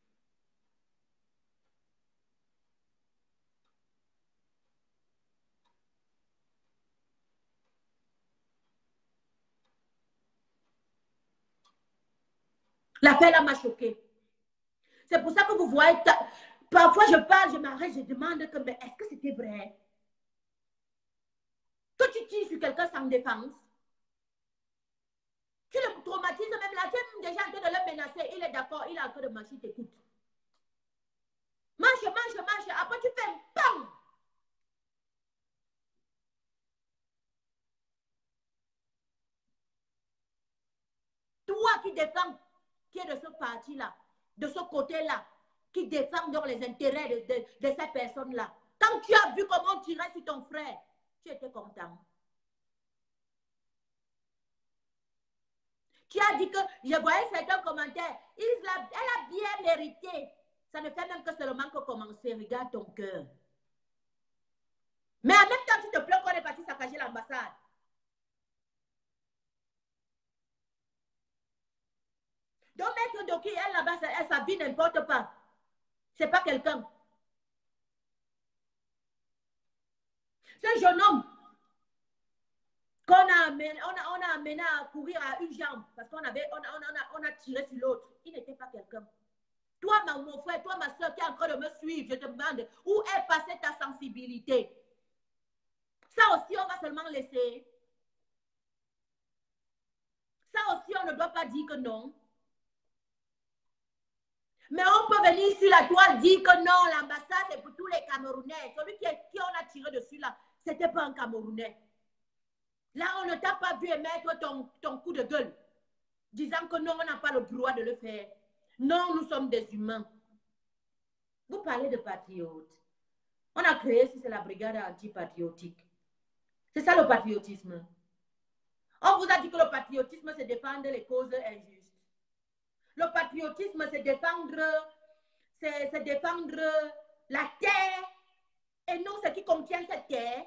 L'affaire là m'a choqué. C'est pour ça que vous voyez, parfois je parle, je m'arrête, je demande que, mais est-ce que c'était vrai? Que tu tires sur quelqu'un sans défense? Tu le traumatises même là, tu es déjà en train de le menacer, il est d'accord, il est en train de marcher, il t'écoute. Marche. Après tu fais un qui défend, qui est de ce parti-là, de ce côté-là, qui défend donc les intérêts de ces personnes-là. Quand tu as vu comment on tirait sur ton frère, tu étais content. Tu as dit que, je voyais certains commentaires, elle a bien mérité. Ça ne fait même que seulement que commencer. Regarde ton cœur. Mais en même temps, tu te plains qu'on est parti saccager l'ambassade. Donc, Maître Doki, elle là-bas, elle s'habille n'importe pas. C'est pas quelqu'un. Ce jeune homme qu'on a amené à courir à une jambe parce qu'on a tiré sur l'autre, il n'était pas quelqu'un. Toi, mon frère, toi, ma soeur qui est en train de me suivre, je te demande où est passée ta sensibilité. Ça aussi, on va seulement laisser. Ça aussi, on ne doit pas dire que non. Mais on peut venir sur la toile dire que non, l'ambassade, c'est pour tous les Camerounais. Celui qui on a tiré dessus là, ce n'était pas un Camerounais. Là, on ne t'a pas vu émettre ton coup de gueule, disant que non, on n'a pas le droit de le faire. Non, nous sommes des humains. Vous parlez de patriotes. On a créé, si c'est la brigade antipatriotique. C'est ça le patriotisme. On vous a dit que le patriotisme, c'est défendre les causes injustes. Le patriotisme, c'est défendre la terre et non ce qui contient cette terre.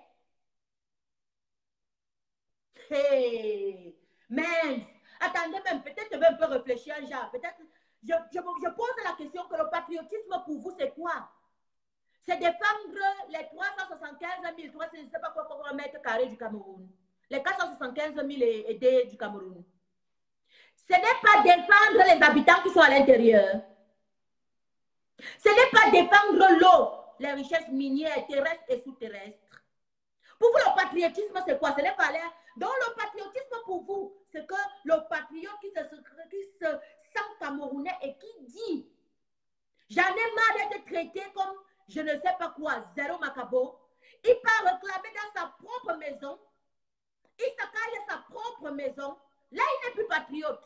Hey, mince. Attendez même, peut-être je vais un peu réfléchir, genre, peut-être, je pose la question que le patriotisme pour vous, c'est quoi? C'est défendre les 375 000, je ne sais pas quoi mètres carrés du Cameroun. Les 475 000 aidés du Cameroun. Ce n'est pas défendre les habitants qui sont à l'intérieur. Ce n'est pas défendre l'eau, les richesses minières, terrestres et sous-terrestres. Pour vous, le patriotisme, c'est quoi? Ce n'est pas l'air. Donc, le patriotisme pour vous, c'est que le patriote qui se sent camerounais et qui dit j'en ai marre d'être traité comme je ne sais pas quoi, zéro macabo. Il part réclamer dans sa propre maison. Il s'accaille sa propre maison. Là, il n'est plus patriote.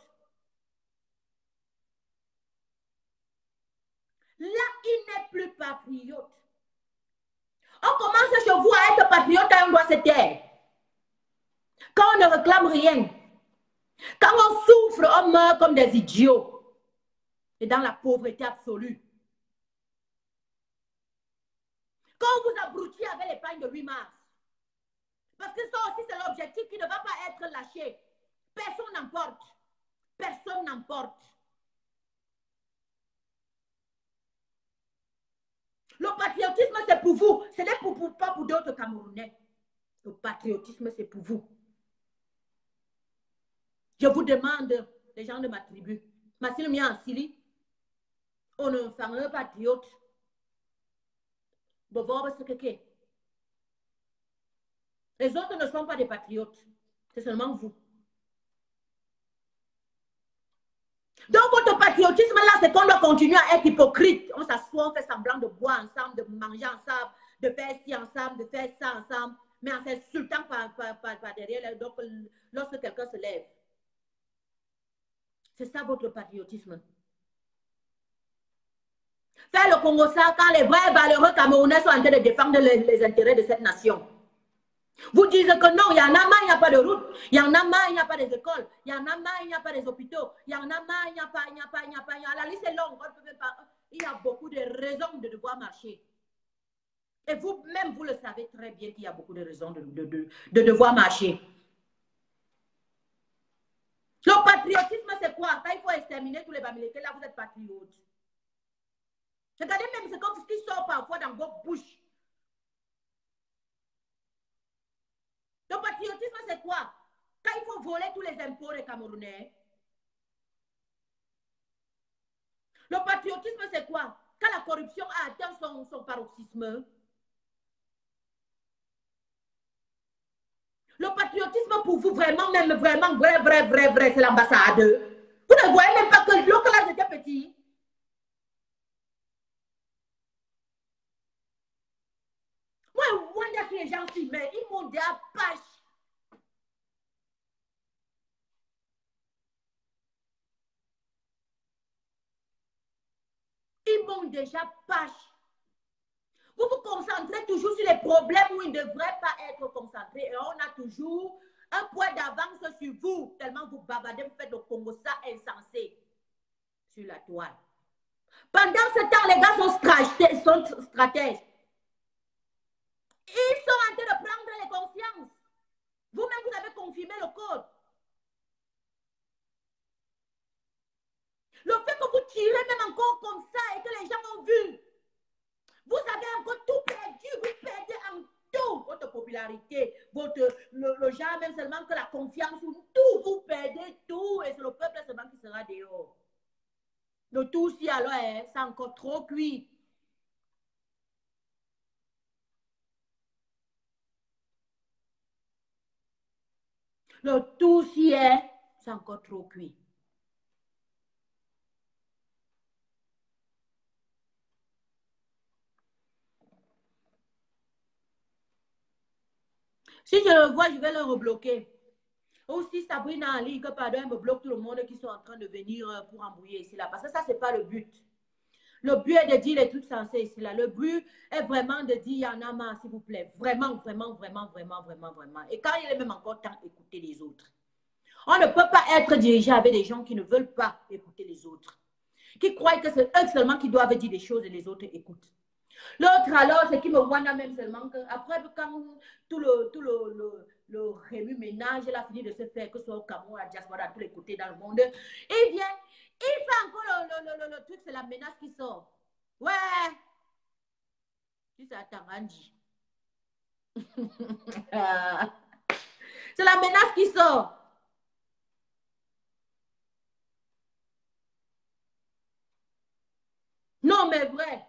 Là, il n'est plus patriote. On commence chez vous à être patriote quand on doit se taire. Quand on ne réclame rien. Quand on souffre, on meurt comme des idiots. Et dans la pauvreté absolue. Quand on vous abrutit avec l'épargne de 8 mars. Parce que ça aussi, c'est l'objectif qui ne va pas être lâché. Personne n'emporte. Personne n'emporte. Le patriotisme, c'est pour vous. Ce n'est pas pour d'autres Camerounais. Le patriotisme, c'est pour vous. Je vous demande, les gens de ma tribu, Massile Mia en Syrie, on ne fait un patriote. Les autres ne sont pas des patriotes. C'est seulement vous. Donc, votre patriotisme là, c'est qu'on doit continuer à être hypocrite. On s'assoit, on fait semblant de boire ensemble, de manger ensemble, de faire ci ensemble, de faire ça ensemble, mais en s'insultant par derrière. Donc, lorsque quelqu'un se lève. C'est ça votre patriotisme. Faire le Congo ça quand les vrais valeureux Camerounais sont en train de défendre les intérêts de cette nation. Vous dites que non, il y en a marre, il n'y a pas de route. Il y en a marre, il n'y a pas des écoles. Il y en a marre, il n'y a pas des hôpitaux. Il y en a marre, il n'y a pas. La liste est longue. Il y a beaucoup de raisons de devoir marcher. Et vous-même, vous le savez très bien qu'il y a beaucoup de raisons de devoir marcher. Le patriotisme, c'est quoi? Quand il faut exterminer tous les Bamileke, là, vous êtes patriote. Regardez même ce qui sort parfois dans votre bouche. Le patriotisme, c'est quoi? Quand il faut voler tous les impôts des Camerounais. Le patriotisme, c'est quoi? Quand la corruption a atteint son paroxysme. Le patriotisme pour vous, vraiment, même vraiment, vrai, c'est l'ambassade. Vous ne voyez même pas que l'autre là, j'étais petit. Moi, je suis les gens ici, mais ils m'ont dit à pâche. montent déjà pâche. Vous vous concentrez toujours sur les problèmes où ils ne devraient pas être concentrés. Et on a toujours un point d'avance sur vous, tellement vous bavardez, vous faites le Congo ça insensé sur la toile. Pendant ce temps, les gars sont stratèges. Ils sont en train de prendre les consciences. Vous-même, vous avez confirmé le code. Le fait que vous tirez même encore comme ça et que les gens ont vu, vous avez encore tout perdu. Vous perdez en tout votre popularité, le genre même seulement que la confiance, tout, vous perdez tout et c'est le peuple seulement qui sera dehors. Le tout si alors, c'est encore trop cuit. Le tout si c'est encore trop cuit. Si je le vois, je vais le rebloquer. Aussi, Sabrina en ligue, pardon, elle me bloque tout le monde qui sont en train de venir pour embrouiller ici, là. Parce que ça, c'est pas le but. Le but est de dire les trucs sensés ici, là. Le but est vraiment de dire, il y en a marre, s'il vous plaît. Vraiment, vraiment, vraiment, vraiment, vraiment, vraiment. Et quand il est même encore temps d'écouter les autres. On ne peut pas être dirigé avec des gens qui ne veulent pas écouter les autres. Qui croient que c'est eux seulement qui doivent dire des choses et les autres écoutent. L'autre alors, c'est qui me voit même seulement que après, quand tout le remue-ménage, il a fini de se faire, que ce soit au Cameroun, à diaspora, à tous les côtés dans le monde, il vient, il fait encore le truc, c'est la menace qui sort. Ouais, tu sais, attends, Andy. C'est la menace qui sort. Non, mais vrai.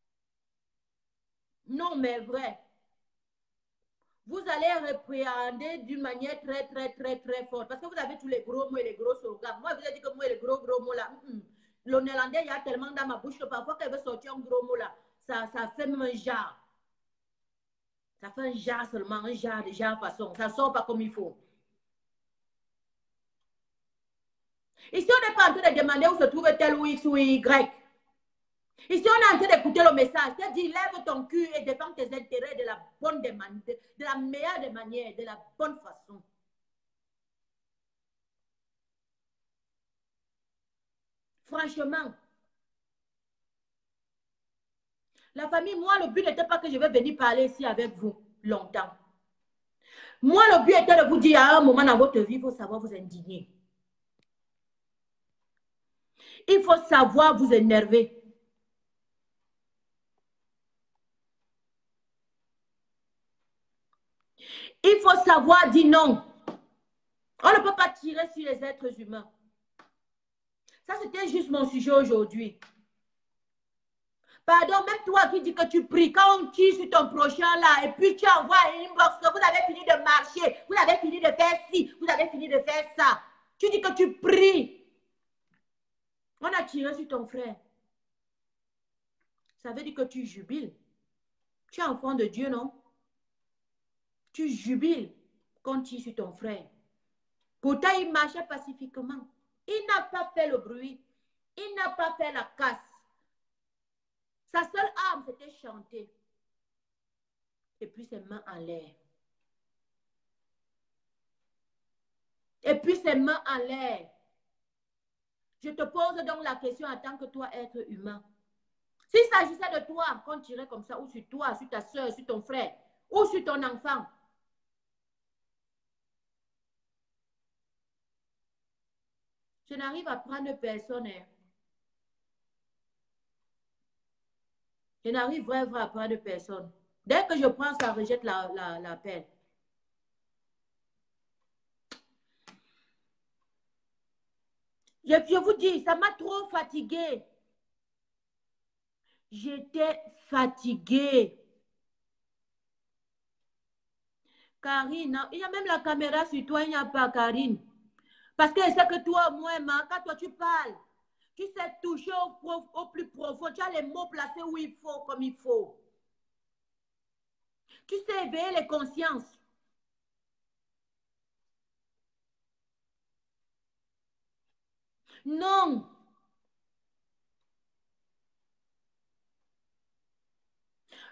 Non, mais vrai. Vous allez répréhender d'une manière très, très, très, très forte. Parce que vous avez tous les gros mots et les gros slogans. Moi, je vous ai dit que moi, les gros mots là, le néerlandais, il y a tellement dans ma bouche que parfois, quand elle veut sortir un gros mot là, ça fait même un genre. Ça fait un genre seulement, un genre de genre façon. Ça sort pas comme il faut. Ici, on n'est pas en train de demander où se trouve tel ou X ou Y. Ici, on est en train d'écouter le message. C'est-à-dire, lève ton cul et défends tes intérêts de la bonne demande, de la meilleure des manières, de la bonne façon. Franchement, la famille, moi, le but n'était pas que je vais venir parler ici avec vous longtemps. Moi, le but était de vous dire à un moment dans votre vie, il faut savoir vous indigner. Il faut savoir vous énerver. Il faut savoir dire non. On ne peut pas tirer sur les êtres humains. Ça, c'était juste mon sujet aujourd'hui. Pardon, même toi qui dis que tu pries, quand on tire sur ton prochain là, et puis tu envoies une inbox que vous avez fini de marcher, vous avez fini de faire ci, vous avez fini de faire ça. Tu dis que tu pries. On a tiré sur ton frère. Ça veut dire que tu jubiles. Tu es enfant de Dieu, non? Tu jubiles quand tu es sur ton frère. Pourtant, il marchait pacifiquement. Il n'a pas fait le bruit. Il n'a pas fait la casse. Sa seule arme, c'était chanter. Et puis ses mains en l'air. Et puis ses mains en l'air. Je te pose donc la question en tant que toi, être humain. S'il s'agissait de toi, qu'on tirait comme ça, ou sur toi, sur ta soeur, sur ton frère, ou sur ton enfant, je n'arrive à prendre personne. Je n'arrive vraiment à prendre personne. Dès que je prends, ça rejette la peine. Je vous dis, ça m'a trop fatiguée. J'étais fatiguée. Karine, il y a même la caméra sur toi, il n'y a pas Karine. Parce que c'est que toi, moi, quand toi tu parles, tu sais toucher au plus profond. Tu as les mots placés où il faut, comme il faut. Tu sais éveiller les consciences. Non.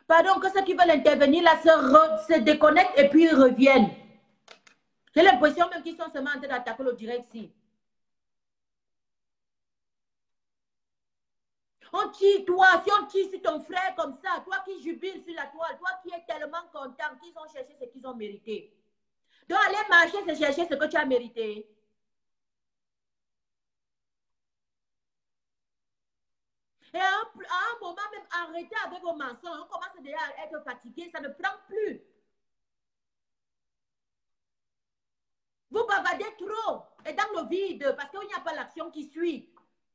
Pardon, que ceux qui veulent intervenir là se déconnectent et puis ils reviennent. J'ai l'impression même qu'ils sont seulement en train d'attaquer le direct ici. On tire toi, si on tire sur ton frère comme ça, toi qui jubiles sur la toile, toi qui es tellement content qu'ils ont cherché ce qu'ils ont mérité. Donc aller marcher, c'est chercher ce que tu as mérité. Et à un moment même, arrêtez avec vos mensonges. On commence déjà à être fatigué, ça ne prend plus. Vous bavardez trop et dans le vide parce qu'il n'y a pas l'action qui suit.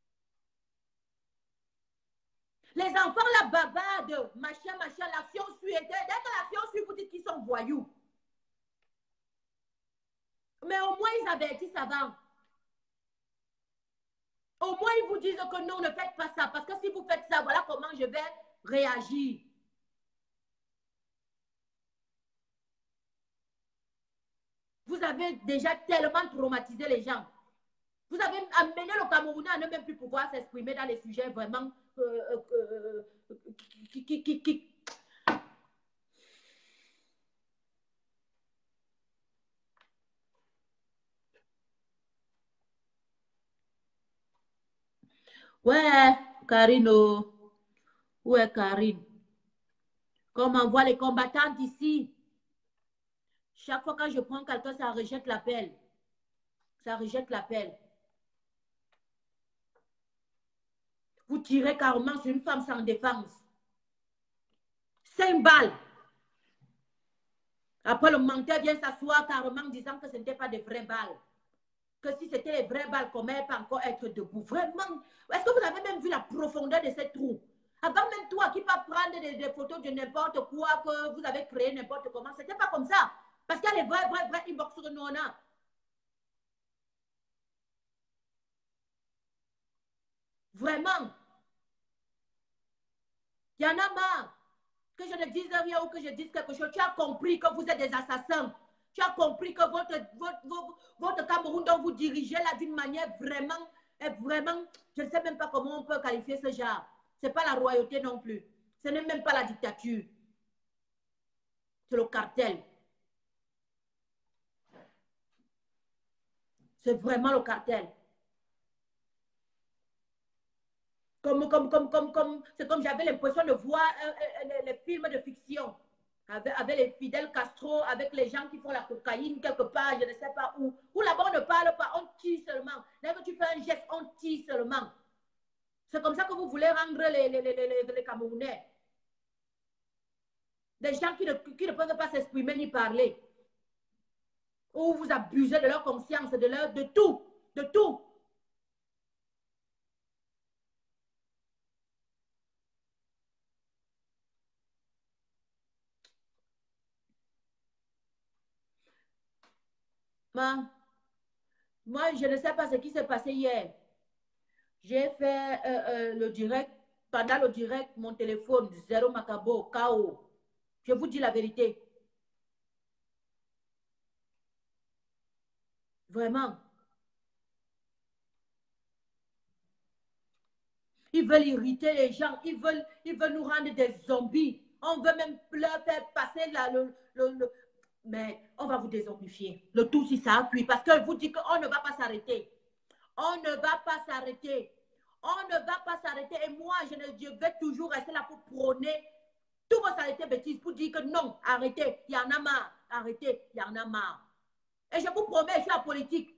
Les enfants la bavardent, machin, l'action suit. Et dès que l'action suit, vous dites qu'ils sont voyous. Mais au moins, ils avertissent avant. Au moins, ils vous disent que non, ne faites pas ça. Parce que si vous faites ça, voilà comment je vais réagir. Vous avez déjà tellement traumatisé les gens. Vous avez amené le Camerounais à ne même plus pouvoir s'exprimer dans les sujets vraiment Ouais, Karine. Ouais, Karine. Comme on voit les combattants ici. Chaque fois que je prends quelqu'un, ça rejette l'appel. Ça rejette l'appel. Vous tirez carrément sur une femme sans défense. 5 balles. Après, le menteur vient s'asseoir carrément en disant que ce n'était pas des vraies balles. Que si c'était les vraies balles, comment elle peut encore être debout? Vraiment. Est-ce que vous avez même vu la profondeur de cette trou? Avant même toi qui vas prendre des photos de n'importe quoi que vous avez créé n'importe comment, c'était pas comme ça. Parce qu'il y a les vrais inbox que nous on a. Vraiment. Il y en a marre. Que je ne dise rien ou que je dise quelque chose. Tu as compris que vous êtes des assassins. Tu as compris que votre Cameroun dont vous dirigez là d'une manière vraiment, je ne sais même pas comment on peut qualifier ce genre. Ce n'est pas la royauté non plus. Ce n'est même pas la dictature. C'est le cartel. C'est vraiment le cartel. C'est comme j'avais l'impression de voir les films de fiction. Avec les Fidel Castro, avec les gens qui font la cocaïne quelque part, je ne sais pas où. Où là-bas on ne parle pas, on tire seulement. Dès que tu fais un geste, on tire seulement. C'est comme ça que vous voulez rendre les Camerounais. Des gens qui ne peuvent pas s'exprimer ni parler. Ou vous abusez de leur conscience, de tout. De tout. Moi, je ne sais pas ce qui s'est passé hier. J'ai fait le direct. Pendant le direct, mon téléphone, zéro macabo, KO. Je vous dis la vérité. Vraiment. Ils veulent irriter les gens. Ils veulent nous rendre des zombies. On veut même leur faire passer mais on va vous dézombifier. Le tout, si ça appuie. Parce que je vous dis qu'on ne va pas s'arrêter. On ne va pas s'arrêter. On ne va pas s'arrêter. Et moi, je vais toujours rester là pour prôner tout vos saletés bêtises pour dire que non, arrêtez, il y en a marre. Arrêtez, il y en a marre. Et je vous promets, je suis la politique.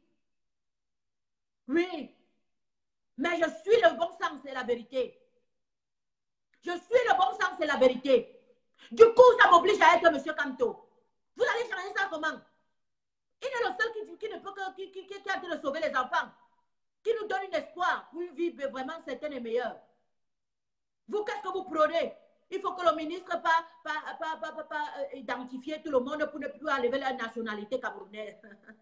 Oui. Mais je suis le bon sens, c'est la vérité. Je suis le bon sens, c'est la vérité. Du coup, ça m'oblige à être M. Kanto. Vous allez changer ça comment? Il est le seul qui ne peut qui est en train de sauver les enfants, qui nous donne un espoir pour une vie vraiment certaine et meilleure. Vous, qu'est-ce que vous prônez? Il faut que le ministre identifie tout le monde pour ne plus enlever la nationalité camerounaise.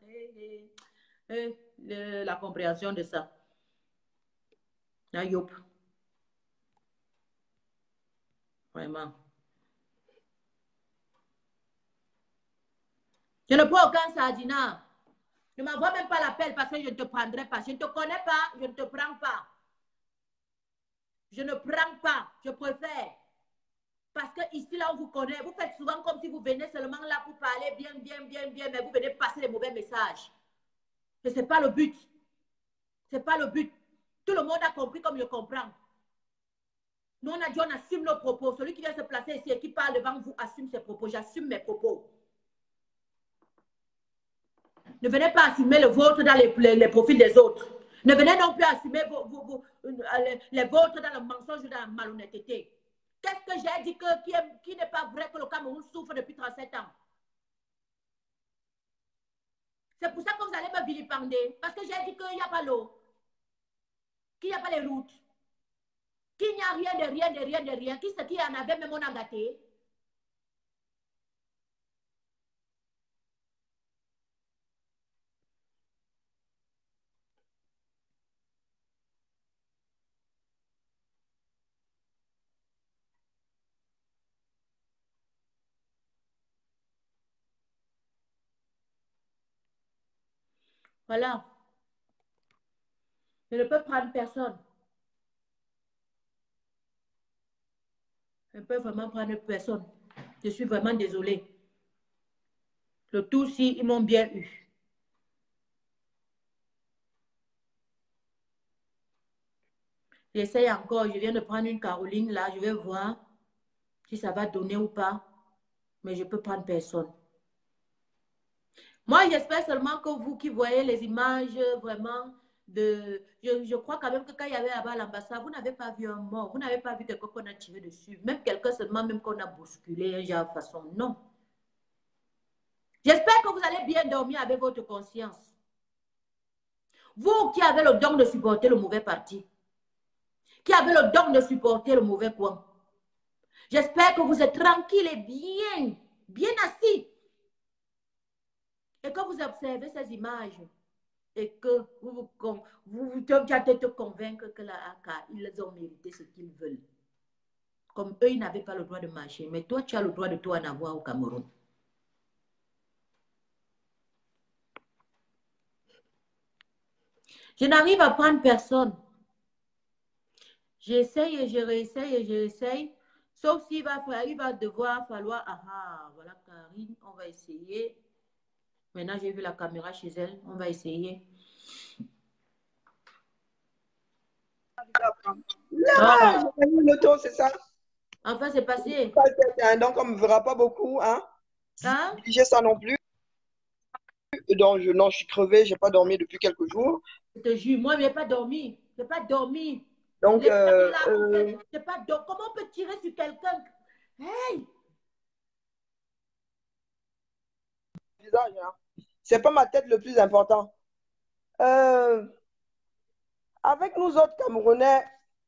La compréhension de ça. Ayop. Vraiment. Je ne prends aucun sardinat. Ne m'envoie même pas l'appel parce que je ne te prendrai pas. Je ne te connais pas, je ne te prends pas. Je ne prends pas, je préfère. Parce que ici, là, on vous connaît. Vous faites souvent comme si vous venez seulement là pour parler bien, mais vous venez passer les mauvais messages. Et ce n'est pas le but. Ce n'est pas le but. Tout le monde a compris comme je comprends. Nous, on a dit, on assume nos propos. Celui qui vient se placer ici et qui parle devant vous assume ses propos. J'assume mes propos. Ne venez pas assumer le vôtre dans les profils des autres. Ne venez non plus assumer les vôtres dans le mensonge ou dans la malhonnêteté. Qu'est-ce que j'ai dit qui n'est pas vrai que le Cameroun souffre depuis 37 ans? C'est pour ça que vous allez me vilipender. Parce que j'ai dit qu'il n'y a pas l'eau, qu'il n'y a pas les routes, qu'il n'y a rien de rien, de rien, de rien. Qui en avait, même on a gâté. Voilà. Je ne peux prendre personne. Je ne peux vraiment prendre personne. Je suis vraiment désolée. Le tout, si ils m'ont bien eu. J'essaye encore. Je viens de prendre une Caroline là. Je vais voir si ça va donner ou pas. Mais je peux prendre personne. Moi, j'espère seulement que vous qui voyez les images vraiment de... Je crois quand même que quand il y avait là-bas l'ambassade, vous n'avez pas vu un mort. Vous n'avez pas vu quelqu'un qu'on a tiré dessus. Même quelqu'un seulement, même qu'on a bousculé, genre façon. Non. J'espère que vous allez bien dormir avec votre conscience. Vous qui avez le don de supporter le mauvais parti, qui avez le don de supporter le mauvais coin, j'espère que vous êtes tranquille et bien assis. Et que vous observez ces images et que vous te convaincre que la AK, ils ont mérité ce qu'ils veulent. Comme eux, ils n'avaient pas le droit de marcher. Mais toi, tu as le droit de tout en avoir au Cameroun. Je n'arrive à prendre personne. J'essaye et je réessaye et je réessaye. Sauf s'il va devoir falloir... Ah, voilà Karine, on va essayer. Maintenant, j'ai vu la caméra chez elle. On va essayer. Là, j'ai mis l'auto, c'est ça? Enfin, c'est passé. Donc, on ne me verra pas beaucoup. Hein? Hein? J'ai ça non plus. Donc, non, je suis crevée, je n'ai pas dormi depuis quelques jours. Je te jure, moi, je n'ai pas dormi. Je n'ai pas dormi. Donc, comment on peut tirer sur quelqu'un? Hey! Hein? C'est pas ma tête le plus important. Avec nous autres Camerounais,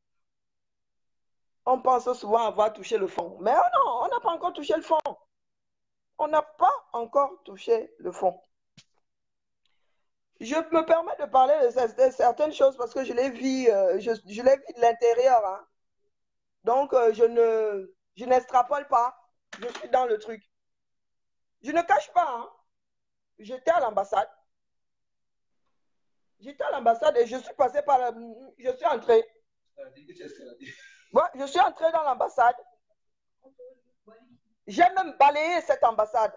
on pense souvent avoir touché le fond. Mais non, on n'a pas encore touché le fond. On n'a pas encore touché le fond. Je me permets de parler de certaines choses parce que je l'ai vu, je l'ai vu de l'intérieur. Hein. Donc, je n'extrapole pas. Je suis dans le truc. Je ne cache pas. Hein. J'étais à l'ambassade. J'étais à l'ambassade et je suis passé par la... Je suis entré. Ouais, je suis entré dans l'ambassade. J'ai même balayé cette ambassade.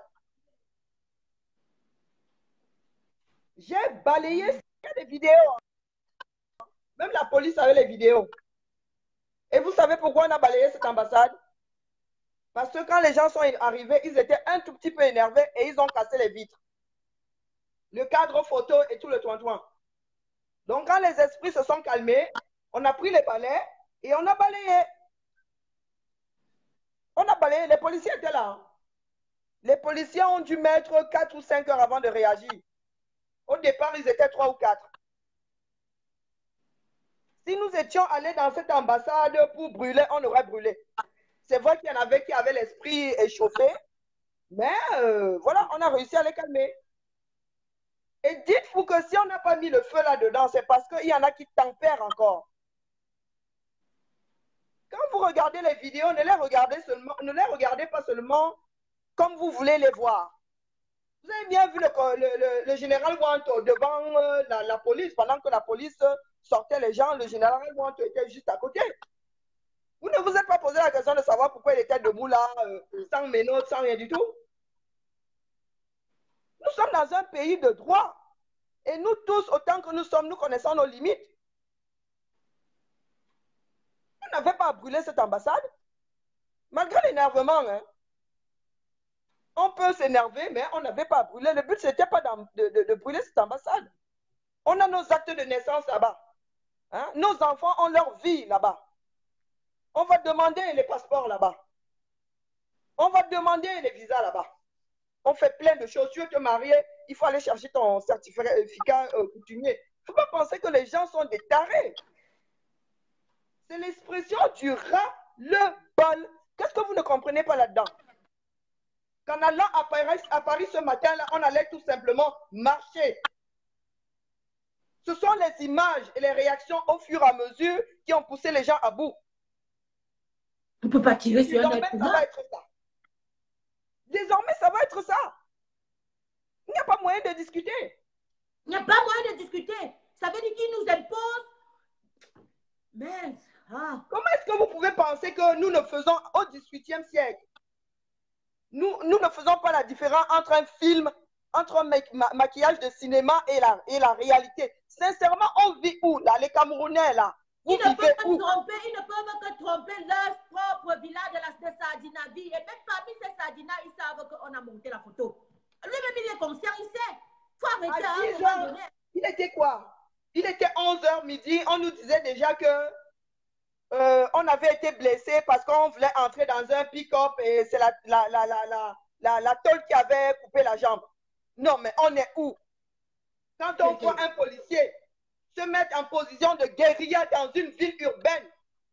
J'ai balayé des vidéos. Même la police avait les vidéos. Et vous savez pourquoi on a balayé cette ambassade? Parce que quand les gens sont arrivés, ils étaient un tout petit peu énervés et ils ont cassé les vitres. Le cadre photo et tout le toin-toin. Donc quand les esprits se sont calmés, on a pris les balais et on a balayé. On a balayé, les policiers étaient là. Les policiers ont dû mettre 4 ou 5 heures avant de réagir. Au départ, ils étaient 3 ou 4. Si nous étions allés dans cette ambassade pour brûler, on aurait brûlé. C'est vrai qu'il y en avait qui avaient l'esprit échauffé, mais voilà, on a réussi à les calmer. Et dites-vous que si on n'a pas mis le feu là-dedans, c'est parce qu'il y en a qui tempèrent encore. Quand vous regardez les vidéos, ne les regardez pas seulement comme vous voulez les voir. Vous avez bien vu le général Wanto devant la police, pendant que la police sortait les gens, le général Wanto était juste à côté. Vous ne vous êtes pas posé posé la question de savoir pourquoi il était debout là, sans menottes, sans rien du tout. Nous sommes dans un pays de droit. Et nous tous, autant que nous sommes, nous connaissons nos limites. On n'avait pas à brûler cette ambassade. Malgré l'énervement, hein. On peut s'énerver, mais on n'avait pas à brûler. Le but, ce n'était pas de brûler cette ambassade. On a nos actes de naissance là-bas. Hein? Nos enfants ont leur vie là-bas. On va demander les passeports là-bas. On va demander les visas là-bas. On fait plein de choses. Tu veux te marier, il faut aller chercher ton certificat coutumier. Il ne faut pas penser que les gens sont des tarés. C'est l'expression du ras le bol. Qu'est-ce que vous ne comprenez pas là-dedans? Qu'en allant à Paris ce matin-là, on allait tout simplement marcher. Ce sont les images et les réactions au fur et à mesure qui ont poussé les gens à bout. On ne peut pas tirer sur un être humain. Ça va être ça. Désormais, ça va être ça. Il n'y a pas moyen de discuter. Il n'y a pas moyen de discuter. Ça veut dire qu'ils nous imposent. Mais, comment est-ce que vous pouvez penser que nous ne faisons au XVIIIe siècle, nous ne faisons pas la différence entre un film, entre un maquillage de cinéma et la réalité? Sincèrement, on vit où là? Les Camerounais là, ils ne peuvent pas tromper, ils ne peuvent que tromper leur propre village de Sardinavie. Et même parmi ces Sardinas, ils savent qu'on a monté la photo. Lui-même, il est conscient, il sait. Il faut arrêter à un moment donné. Il était quoi? Il était 11h midi. On nous disait déjà que on avait été blessé parce qu'on voulait entrer dans un pick-up et c'est la tôle qui avait coupé la jambe. Non, mais on est où? Quand on voit un policier se mettre en position de guérilla dans une ville urbaine,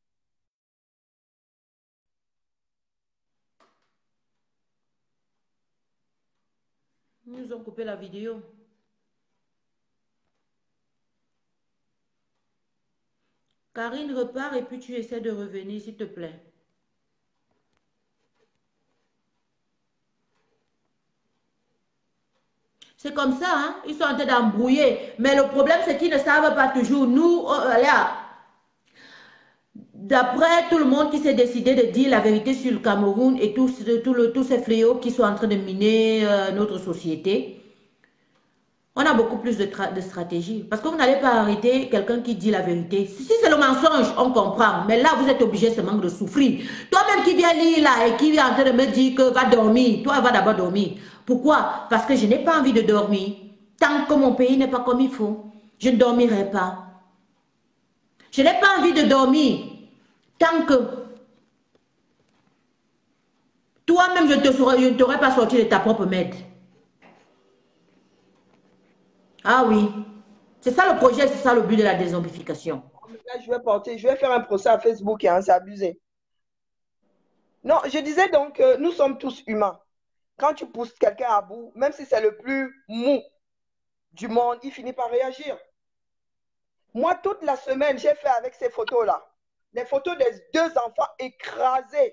ils nous ont coupé la vidéo. Karine, repart et puis tu essaies de revenir, s'il te plaît. C'est comme ça, hein? Ils sont en train d'embrouiller. Mais le problème, c'est qu'ils ne savent pas toujours. Nous, là, d'après tout le monde qui s'est décidé de dire la vérité sur le Cameroun et tous ces fléaux qui sont en train de miner notre société, on a beaucoup plus de stratégie. Parce que vous n'allez pas arrêter quelqu'un qui dit la vérité. Si c'est le mensonge, on comprend. Mais là, vous êtes obligé seulement de souffrir. Toi-même qui viens lire là et qui est en train de me dire que va dormir, toi, va d'abord dormir. Pourquoi? Parce que je n'ai pas envie de dormir. Tant que mon pays n'est pas comme il faut, je ne dormirai pas. Je n'ai pas envie de dormir. Tant que toi-même, je ne t'aurais pas sorti de ta propre maître. Ah oui, c'est ça le projet, c'est ça le but de la dézombification. Là, je vais faire un procès à Facebook, hein, c'est abusé. Non, je disais donc que nous sommes tous humains. Quand tu pousses quelqu'un à bout, même si c'est le plus mou du monde, il finit par réagir. Moi, toute la semaine, j'ai fait avec ces photos-là, les photos des 2 enfants écrasés.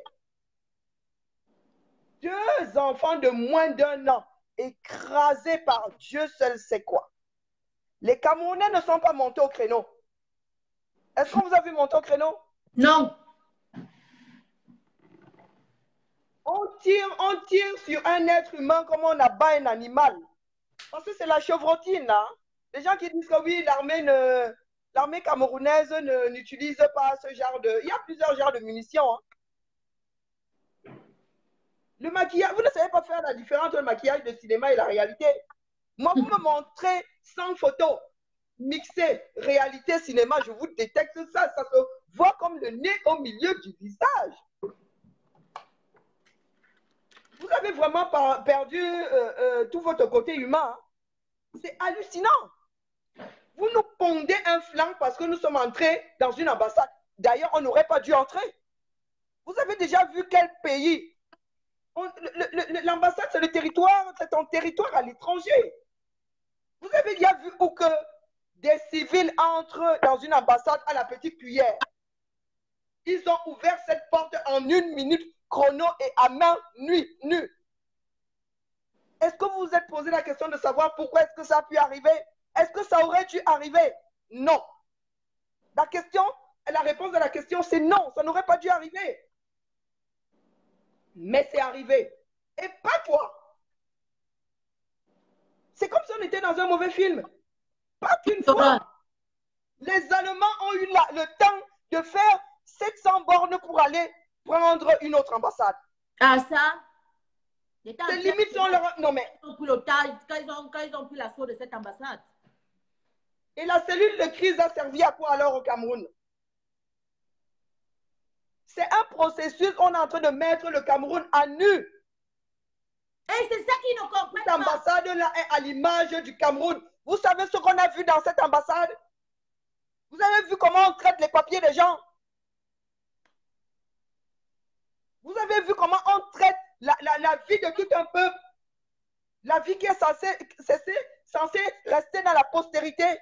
2 enfants de moins d'1 an, écrasés par Dieu seul sait quoi. Les Camerounais ne sont pas montés au créneau. Est-ce qu'on vous a vu monter au créneau? Non. On tire sur un être humain comme on abat un animal. Parce que c'est la chevrotine, là. Les gens qui disent que oui, l'armée camerounaise n'utilise pas ce genre de... Il y a plusieurs genres de munitions. Hein. Le maquillage, vous ne savez pas faire la différence entre le maquillage de cinéma et la réalité. Moi, vous me montrez 100 photos mixées, réalité, cinéma, je vous détecte ça. Ça se voit comme le nez au milieu du visage. Vous avez vraiment perdu tout votre côté humain. Hein. C'est hallucinant. Vous nous pondez un flanc parce que nous sommes entrés dans une ambassade. D'ailleurs, on n'aurait pas dû entrer. Vous avez déjà vu quel pays? L'ambassade, c'est le territoire, c'est ton territoire à l'étranger. Vous avez déjà vu où que des civils entrent dans une ambassade à la petite cuillère? Ils ont ouvert cette porte en 1 minute chrono et à main nue. Est-ce que vous vous êtes posé la question de savoir pourquoi est-ce que ça a pu arriver? Est-ce que ça aurait dû arriver? Non. La réponse à la question, c'est non, ça n'aurait pas dû arriver. Mais c'est arrivé. Et pas toi. C'est comme si on était dans un mauvais film. Pas qu'une fois. Les Allemands ont eu le temps de faire 700 bornes pour aller prendre une autre ambassade. Ah, ça? C'est limite sur leur... Non, mais... Quand ils ont pris l'assaut de cette ambassade. Et la cellule de crise a servi à quoi alors au Cameroun? C'est un processus, on est en train de mettre le Cameroun à nu. Et c'est ça qu'ils ne comprennent pas. Cette ambassade-là est à l'image du Cameroun. Vous savez ce qu'on a vu dans cette ambassade? Vous avez vu comment on traite les papiers des gens? Vous avez vu comment on traite la vie de tout un peuple? La vie qui est censée rester dans la postérité.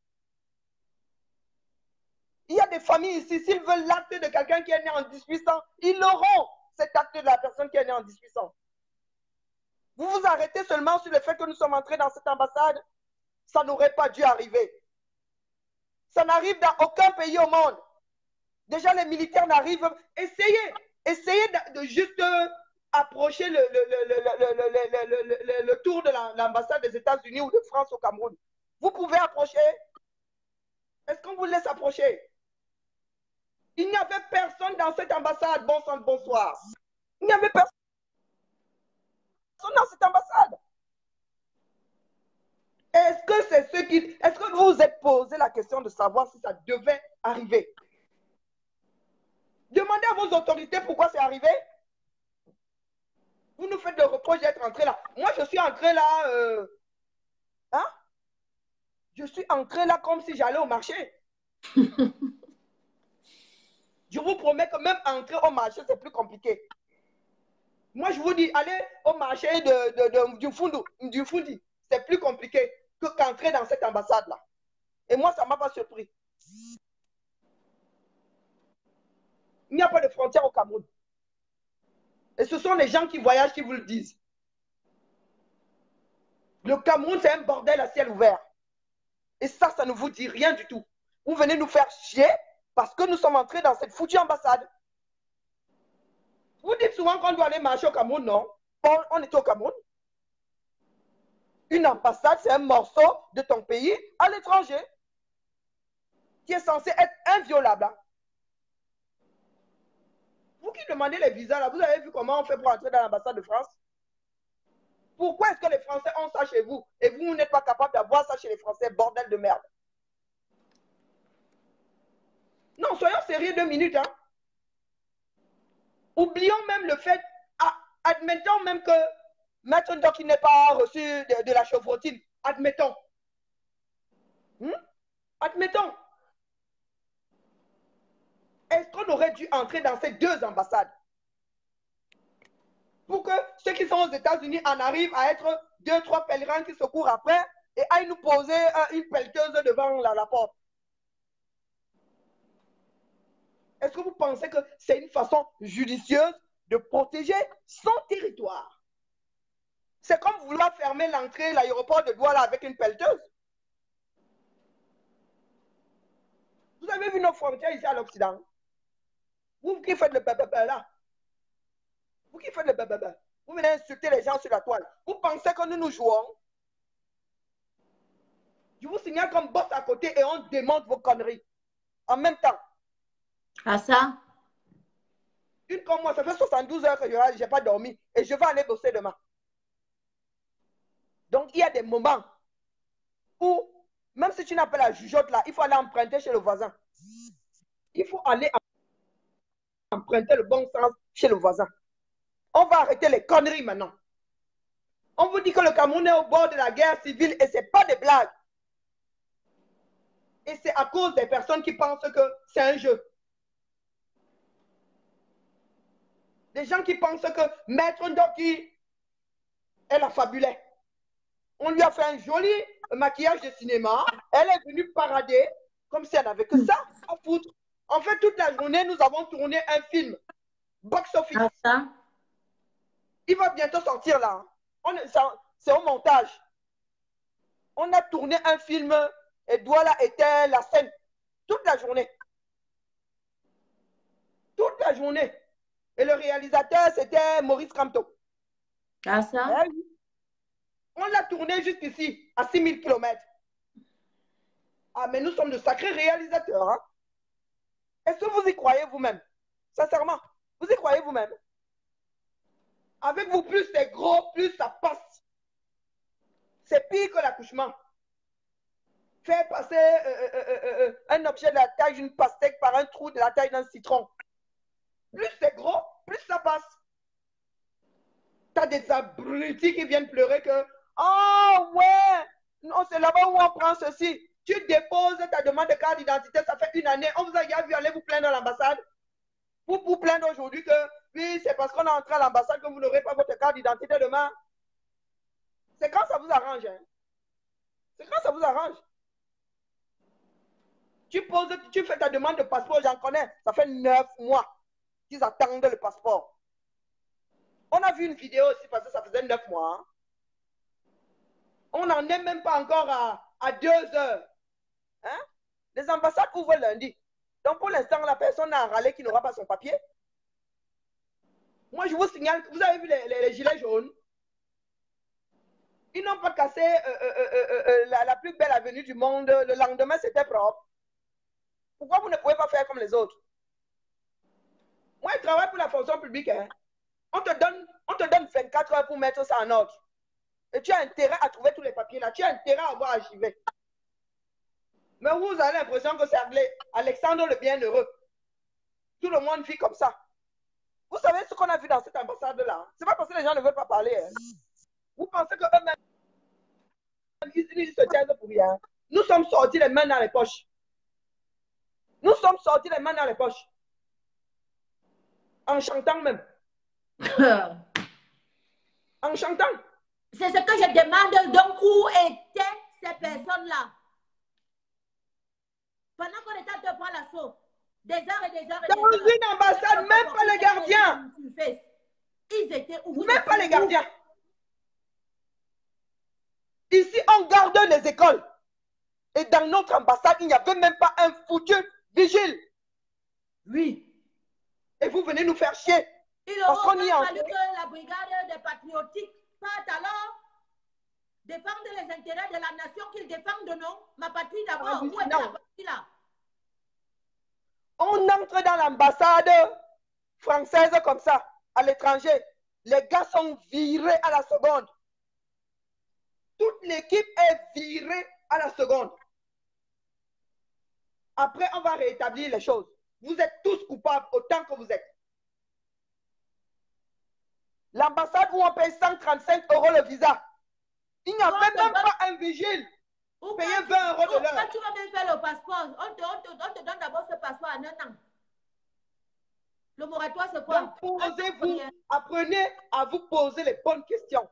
Il y a des familles ici, s'ils veulent l'acte de quelqu'un qui est né en 1800, ils l'auront, cet acte de la personne qui est née en 1800. Vous vous arrêtez seulement sur le fait que nous sommes entrés dans cette ambassade? Ça n'aurait pas dû arriver. Ça n'arrive dans aucun pays au monde. Déjà, les militaires n'arrivent. Essayez de juste approcher le tour de l'ambassade des États-Unis ou de France au Cameroun. Vous pouvez approcher? Est-ce qu'on vous laisse approcher? Il n'y avait personne dans cette ambassade. Bon sang, bonsoir. Il n'y avait personne dans cette ambassade. Est-ce que c'est ce qui... Est-ce que vous vous êtes posé la question de savoir si ça devait arriver? Demandez à vos autorités pourquoi c'est arrivé. Vous nous faites le reproche d'être entré là. Moi, je suis entré là... Hein? Je suis entré là comme si j'allais au marché. Je vous promets que même entrer au marché, c'est plus compliqué. Moi, je vous dis, allez au marché du Fundi. C'est plus compliqué que qu'entrer dans cette ambassade-là. Et moi, ça ne m'a pas surpris. Il n'y a pas de frontière au Cameroun. Et ce sont les gens qui voyagent qui vous le disent. Le Cameroun, c'est un bordel à ciel ouvert. Et ça ne vous dit rien du tout. Vous venez nous faire chier parce que nous sommes entrés dans cette foutue ambassade. Vous dites souvent qu'on doit aller marcher au Cameroun, non? On est au Cameroun. Une ambassade, c'est un morceau de ton pays à l'étranger qui est censé être inviolable. Vous qui demandez les visas, là, vous avez vu comment on fait pour entrer dans l'ambassade de France? Pourquoi est-ce que les Français ont ça chez vous et vous n'êtes pas capable d'avoir ça chez les Français? Bordel de merde. Non, soyons sérieux 2 minutes. Hein. Oublions même le fait, admettons même que Maître Ndoki n'ait pas reçu de la chevrotine. Admettons. Admettons. Est-ce qu'on aurait dû entrer dans ces 2 ambassades pour que ceux qui sont aux États-Unis en arrivent à être 2, 3 pèlerins qui se courent après et aillent nous poser une pelleteuse devant la porte? Est-ce que vous pensez que c'est une façon judicieuse de protéger son territoire? C'est comme vouloir fermer l'entrée, l'aéroport de Douala avec une pelleteuse. Vous avez vu nos frontières ici à l'Occident? Vous qui faites le bababa là. Vous qui faites le bababa. Vous venez insulter les gens sur la toile. Vous pensez que nous jouons? Je vous signale qu'on bosse à côté et on démonte vos conneries. En même temps. Ah ça? Une comme moi, ça fait 72 heures que je n'ai pas dormi et je vais aller bosser demain. Donc, il y a des moments où, même si tu n'as pas la jugeote là, il faut aller emprunter chez le voisin. Il faut aller emprunter le bon sens chez le voisin. On va arrêter les conneries maintenant. On vous dit que le Cameroun est au bord de la guerre civile et ce n'est pas des blagues. Et c'est à cause des personnes qui pensent que c'est un jeu. Des gens qui pensent que Maître Ndoki est la fabulée. On lui a fait un joli maquillage de cinéma. Elle est venue parader comme si elle n'avait que ça à foutre. En fait, toute la journée, nous avons tourné un film. Box Office. Ah, ça? Il va bientôt sortir là. C'est au montage. On a tourné un film et Douala était la scène. Toute la journée. Toute la journée. Et le réalisateur, c'était Maurice Kamto. Ah, ça? On l'a tourné jusqu'ici, à 6000 km. Ah, mais nous sommes de sacrés réalisateurs. Hein? Est-ce que vous y croyez vous-même? Sincèrement, vous y croyez vous-même? Avec vous, plus c'est gros, plus ça passe. C'est pire que l'accouchement. Faire passer un objet de la taille d'une pastèque par un trou de la taille d'un citron. Plus c'est gros, plus ça passe. T'as des abrutis qui viennent pleurer que oh ouais, non, c'est là-bas où on prend ceci. Tu déposes ta demande de carte d'identité, ça fait une année. On vous a vu aller vous plaindre à l'ambassade. Vous plaindre aujourd'hui que oui, c'est parce qu'on est entré à l'ambassade que vous n'aurez pas votre carte d'identité demain. C'est quand ça vous arrange. Hein? C'est quand ça vous arrange. Tu fais ta demande de passeport, j'en connais. Ça fait 9 mois qu'ils attendent le passeport. On a vu une vidéo aussi parce que ça faisait 9 mois. Hein? On n'en est même pas encore à 2 heures. Hein? Les ambassades ouvrent lundi. Donc pour l'instant, la personne a râlé qui n'aura pas son papier. Moi, je vous signale, vous avez vu les gilets jaunes? Ils n'ont pas cassé la plus belle avenue du monde. Le lendemain, c'était propre. Pourquoi vous ne pouvez pas faire comme les autres? Moi, je travaille pour la fonction publique. Hein. On te donne 24 heures pour mettre ça en ordre. Et tu as intérêt à trouver tous les papiers là. Tu as intérêt à avoir archivé. Mais vous avez l'impression que c'est Alexandre le Bienheureux. Tout le monde vit comme ça. Vous savez ce qu'on a vu dans cette ambassade-là? C'est pas parce que les gens ne veulent pas parler. Hein. Vous pensez qu'eux-mêmes, ils se taisent pour rien. Nous sommes sortis les mains dans les poches. Nous sommes sortis les mains dans les poches. En chantant même. En chantant. C'est ce que je demande. Donc, où étaient ces personnes-là? Pendant qu'on était à 2 points l'assaut. Des heures et des heures et des heures. Dans une ambassade, même pas les gardiens. Ils étaient où? Même pas les gardiens. Ici, on garde les écoles. Et dans notre ambassade, il n'y avait même pas un foutu vigile. Oui. Et vous venez nous faire chier. Il aurait fallu que la brigade des patriotiques parte alors défendre les intérêts de la nation, qu'ils défendent de nous. Ma patrie d'abord. Où est la patrie là? On entre dans l'ambassade française comme ça, à l'étranger. Les gars sont virés à la seconde. Toute l'équipe est virée à la seconde. Après, on va rétablir les choses. Vous êtes tous coupables autant que vous êtes. L'ambassade où on paye 135 € le visa. Il n'y avait même pas un vigile. Vous payez 20 € de l'heure. Quand tu vas même faire le passeport, on te donne d'abord ce passeport en 1 an. Le moratoire, c'est quoi? Donc, posez-vous, apprenez à vous poser les bonnes questions.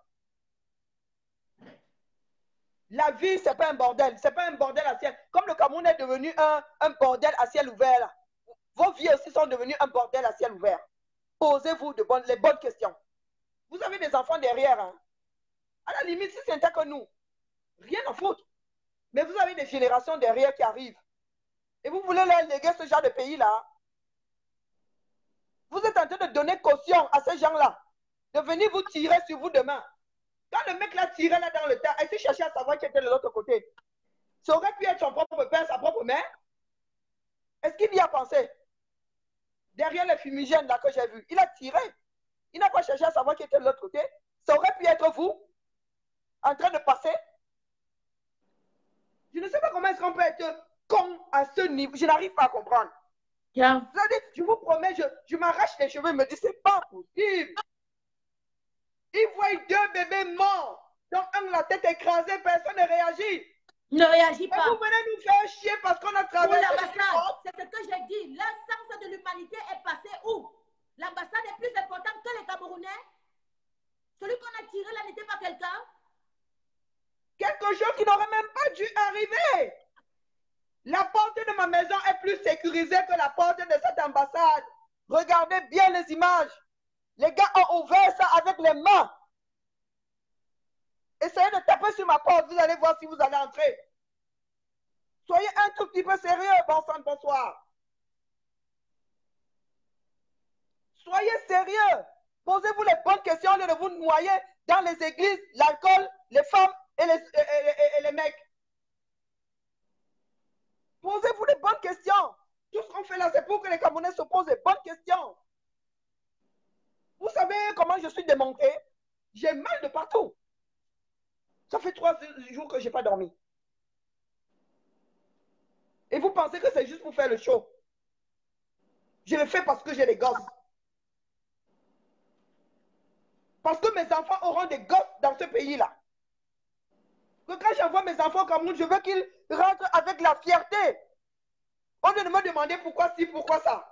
La vie, ce n'est pas un bordel. Ce n'est pas un bordel à ciel. Comme le Cameroun est devenu un bordel à ciel ouvert, là. Vos vies aussi sont devenues un bordel à ciel ouvert. Posez-vous les bonnes questions. Vous avez des enfants derrière. Hein? À la limite, si c'était que nous, rien à foutre. Mais vous avez des générations derrière qui arrivent. Et vous voulez leur léguer ce genre de pays-là. Vous êtes en train de donner caution à ces gens-là. De venir vous tirer sur vous demain. Quand le mec l'a tiré là dans le tas, est-ce qu'il cherchait à savoir qui était de l'autre côté? Ça aurait pu être son propre père, sa propre mère. Est-ce qu'il y a pensé? Derrière les fumigènes là que j'ai vu, il a tiré. Il n'a pas cherché à savoir qui était de l'autre côté. Ça aurait pu être vous, en train de passer. Je ne sais pas comment est-ce qu'on peut être con à ce niveau. Je n'arrive pas à comprendre. Yeah. Je vous promets, je m'arrache les cheveux et me dis, c'est pas possible. Ils voient 2 bébés morts. Donc, un la tête écrasée, personne ne réagit. Ne réagit pas. Et vous venez nous faire chier parce qu'on a traversé. C'est ce que j'ai dit. L'essence de l'humanité est passée où? L'ambassade est plus importante que les Camerounais? Celui qu'on a tiré là n'était pas quelqu'un? Quelque chose qui n'aurait même pas dû arriver. La porte de ma maison est plus sécurisée que la porte de cette ambassade. Regardez bien les images. Les gars ont ouvert ça avec les mains. Essayez de taper sur ma porte, vous allez voir si vous allez entrer. Soyez un tout petit peu sérieux, bon sang, bonsoir. Soyez sérieux. Posez-vous les bonnes questions au lieu de vous noyer dans les églises, l'alcool, les femmes et les mecs. Posez-vous les bonnes questions. Tout ce qu'on fait là, c'est pour que les Camerounais se posent les bonnes questions. Vous savez comment je suis démonté? J'ai mal de partout. Ça fait 3 jours que je n'ai pas dormi. Et vous pensez que c'est juste pour faire le show? Je le fais parce que j'ai des gosses. Parce que mes enfants auront des gosses dans ce pays-là. Que quand j'envoie mes enfants au Cameroun, je veux qu'ils rentrent avec la fierté. Au lieu de me demander pourquoi ci, pourquoi ça.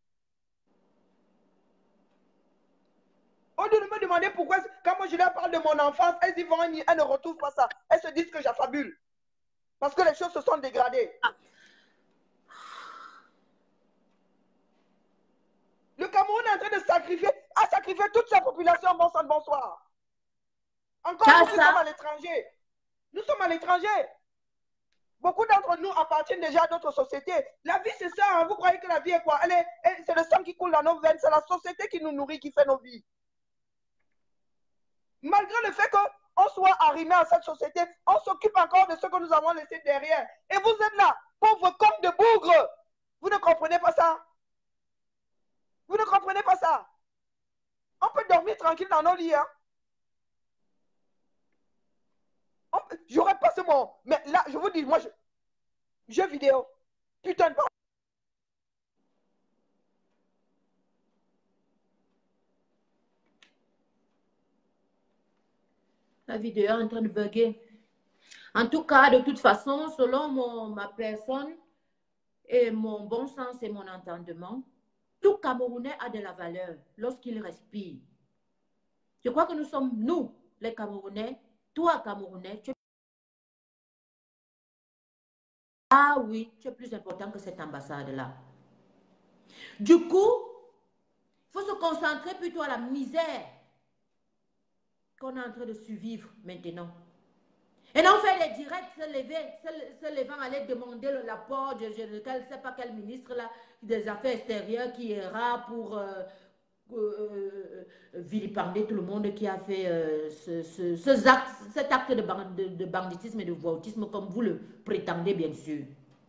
Au lieu de me demander pourquoi, quand moi je leur parle de mon enfance, elles y vont, elles ne retrouvent pas ça. Elles se disent que j'affabule. Parce que les choses se sont dégradées. Le Cameroun est en train de sacrifier toute sa population. Bon sang, bonsoir. Encore nous qui sommes à l'étranger. Nous sommes à l'étranger. Beaucoup d'entre nous appartiennent déjà à d'autres sociétés. La vie, c'est ça. Hein? Vous croyez que la vie est quoi? C'est le sang qui coule dans nos veines. C'est la société qui nous nourrit, qui fait nos vies. Malgré le fait qu'on soit arrimé à cette société, on s'occupe encore de ce que nous avons laissé derrière. Et vous êtes là, pauvres comme de bougres. Vous ne comprenez pas ça? Vous ne comprenez pas ça? On peut dormir tranquille dans nos lits. Hein? J'aurais pas ce mot. Mais là, je vous dis, moi, jeux vidéo. Putain de... La vidéo est en train de bugger. En tout cas, de toute façon, selon ma personne et mon bon sens et mon entendement, tout Camerounais a de la valeur lorsqu'il respire. Je crois que nous sommes, nous, les Camerounais, toi, Camerounais, tu es... Ah oui, tu es plus important que cette ambassade-là. Du coup, il faut se concentrer plutôt à la misère qu'on est en train de survivre maintenant. Et non faire les directs, se levant, aller demander l'apport de je ne sais pas quel ministre là, des Affaires extérieures qui ira pour vilipender tout le monde qui a fait cet acte de banditisme et de voyoutisme comme vous le prétendez bien sûr.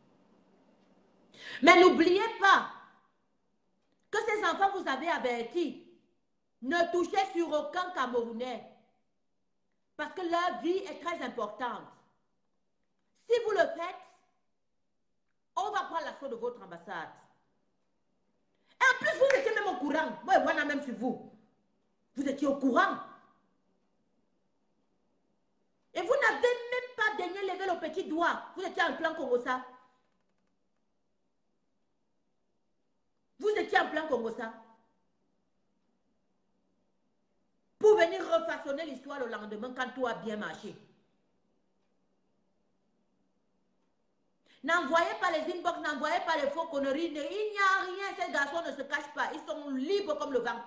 Mais n'oubliez pas que ces enfants vous avez avertis, ne touchez sur aucun Camerounais parce que leur vie est très importante. Si vous le faites, on va prendre l'assaut de votre ambassade. Et en plus, vous étiez même au courant. Moi, voilà même sur vous. Vous étiez au courant. Et vous n'avez même pas daigné lever le petit doigt. Vous étiez en plein Congo-ça. Vous étiez en plein Congo-ça. Pour venir refaçonner l'histoire le lendemain quand tout a bien marché. N'envoyez pas les inbox, n'envoyez pas les faux conneries. Il n'y a rien, ces garçons ne se cachent pas. Ils sont libres comme le vent.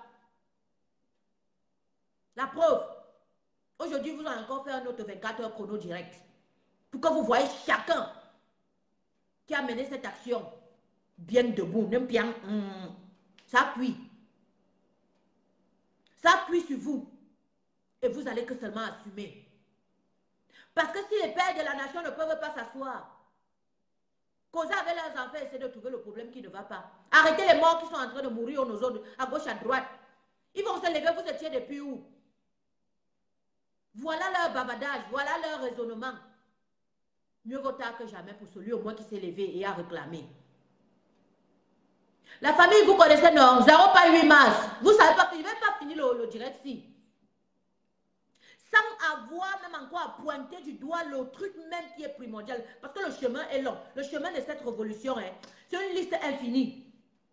La preuve, aujourd'hui, vous allez encore faire un autre 24 heures chrono direct. Pour que vous voyez chacun qui a mené cette action bien debout, même bien. Ça appuie. Ça appuie sur vous. Et vous allez que seulement assumer. Parce que si les pères de la nation ne peuvent pas s'asseoir, causer avec leurs enfants, essayer de trouver le problème qui ne va pas. Arrêtez les morts qui sont en train de mourir aux autres, à gauche, à droite. Ils vont se lever, vous étiez depuis où? Voilà leur bavardage, voilà leur raisonnement. Mieux vaut tard que jamais pour celui au moins qui s'est levé et a réclamé. La famille, vous connaissez, non? 0,8 mars. Vous savez pas que je ne vais pas finir le direct si. Sans avoir même encore à pointer du doigt le truc même qui est primordial. Parce que le chemin est long. Le chemin de cette révolution, hein, c'est une liste infinie.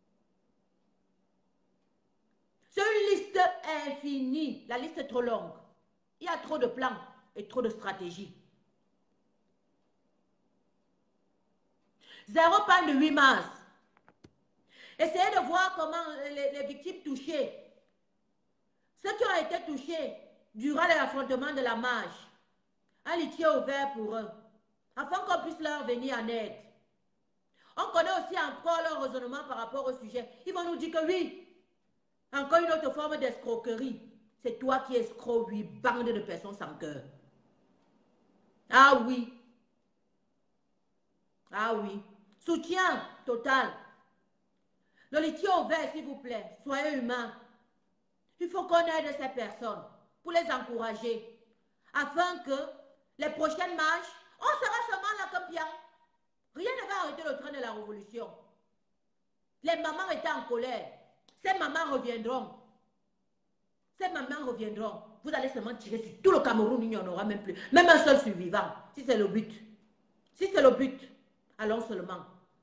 C'est une liste infinie. La liste est trop longue. Il y a trop de plans et trop de stratégies. 0,8 mars. Essayez de voir comment les victimes touchées, ceux qui ont été touchés durant l'affrontement de la marche, un litier ouvert pour eux, afin qu'on puisse leur venir en aide. On connaît aussi encore leur raisonnement par rapport au sujet. Ils vont nous dire que oui, Encore une autre forme d'escroquerie. C'est toi qui escroques, oui, bande de personnes sans cœur. Ah oui. Ah oui. Soutien total. Le lithium au vert, s'il vous plaît. Soyez humains. Il faut qu'on aide ces personnes pour les encourager. Afin que les prochaines marches, on sera seulement là comme bien. Rien ne va arrêter le train de la révolution. Les mamans étaient en colère. Ces mamans reviendront. Ces mamans reviendront. Vous allez seulement tirer sur tout le Cameroun, il n'y en aura même plus. Même un seul survivant, si c'est le but. Si c'est le but, allons seulement.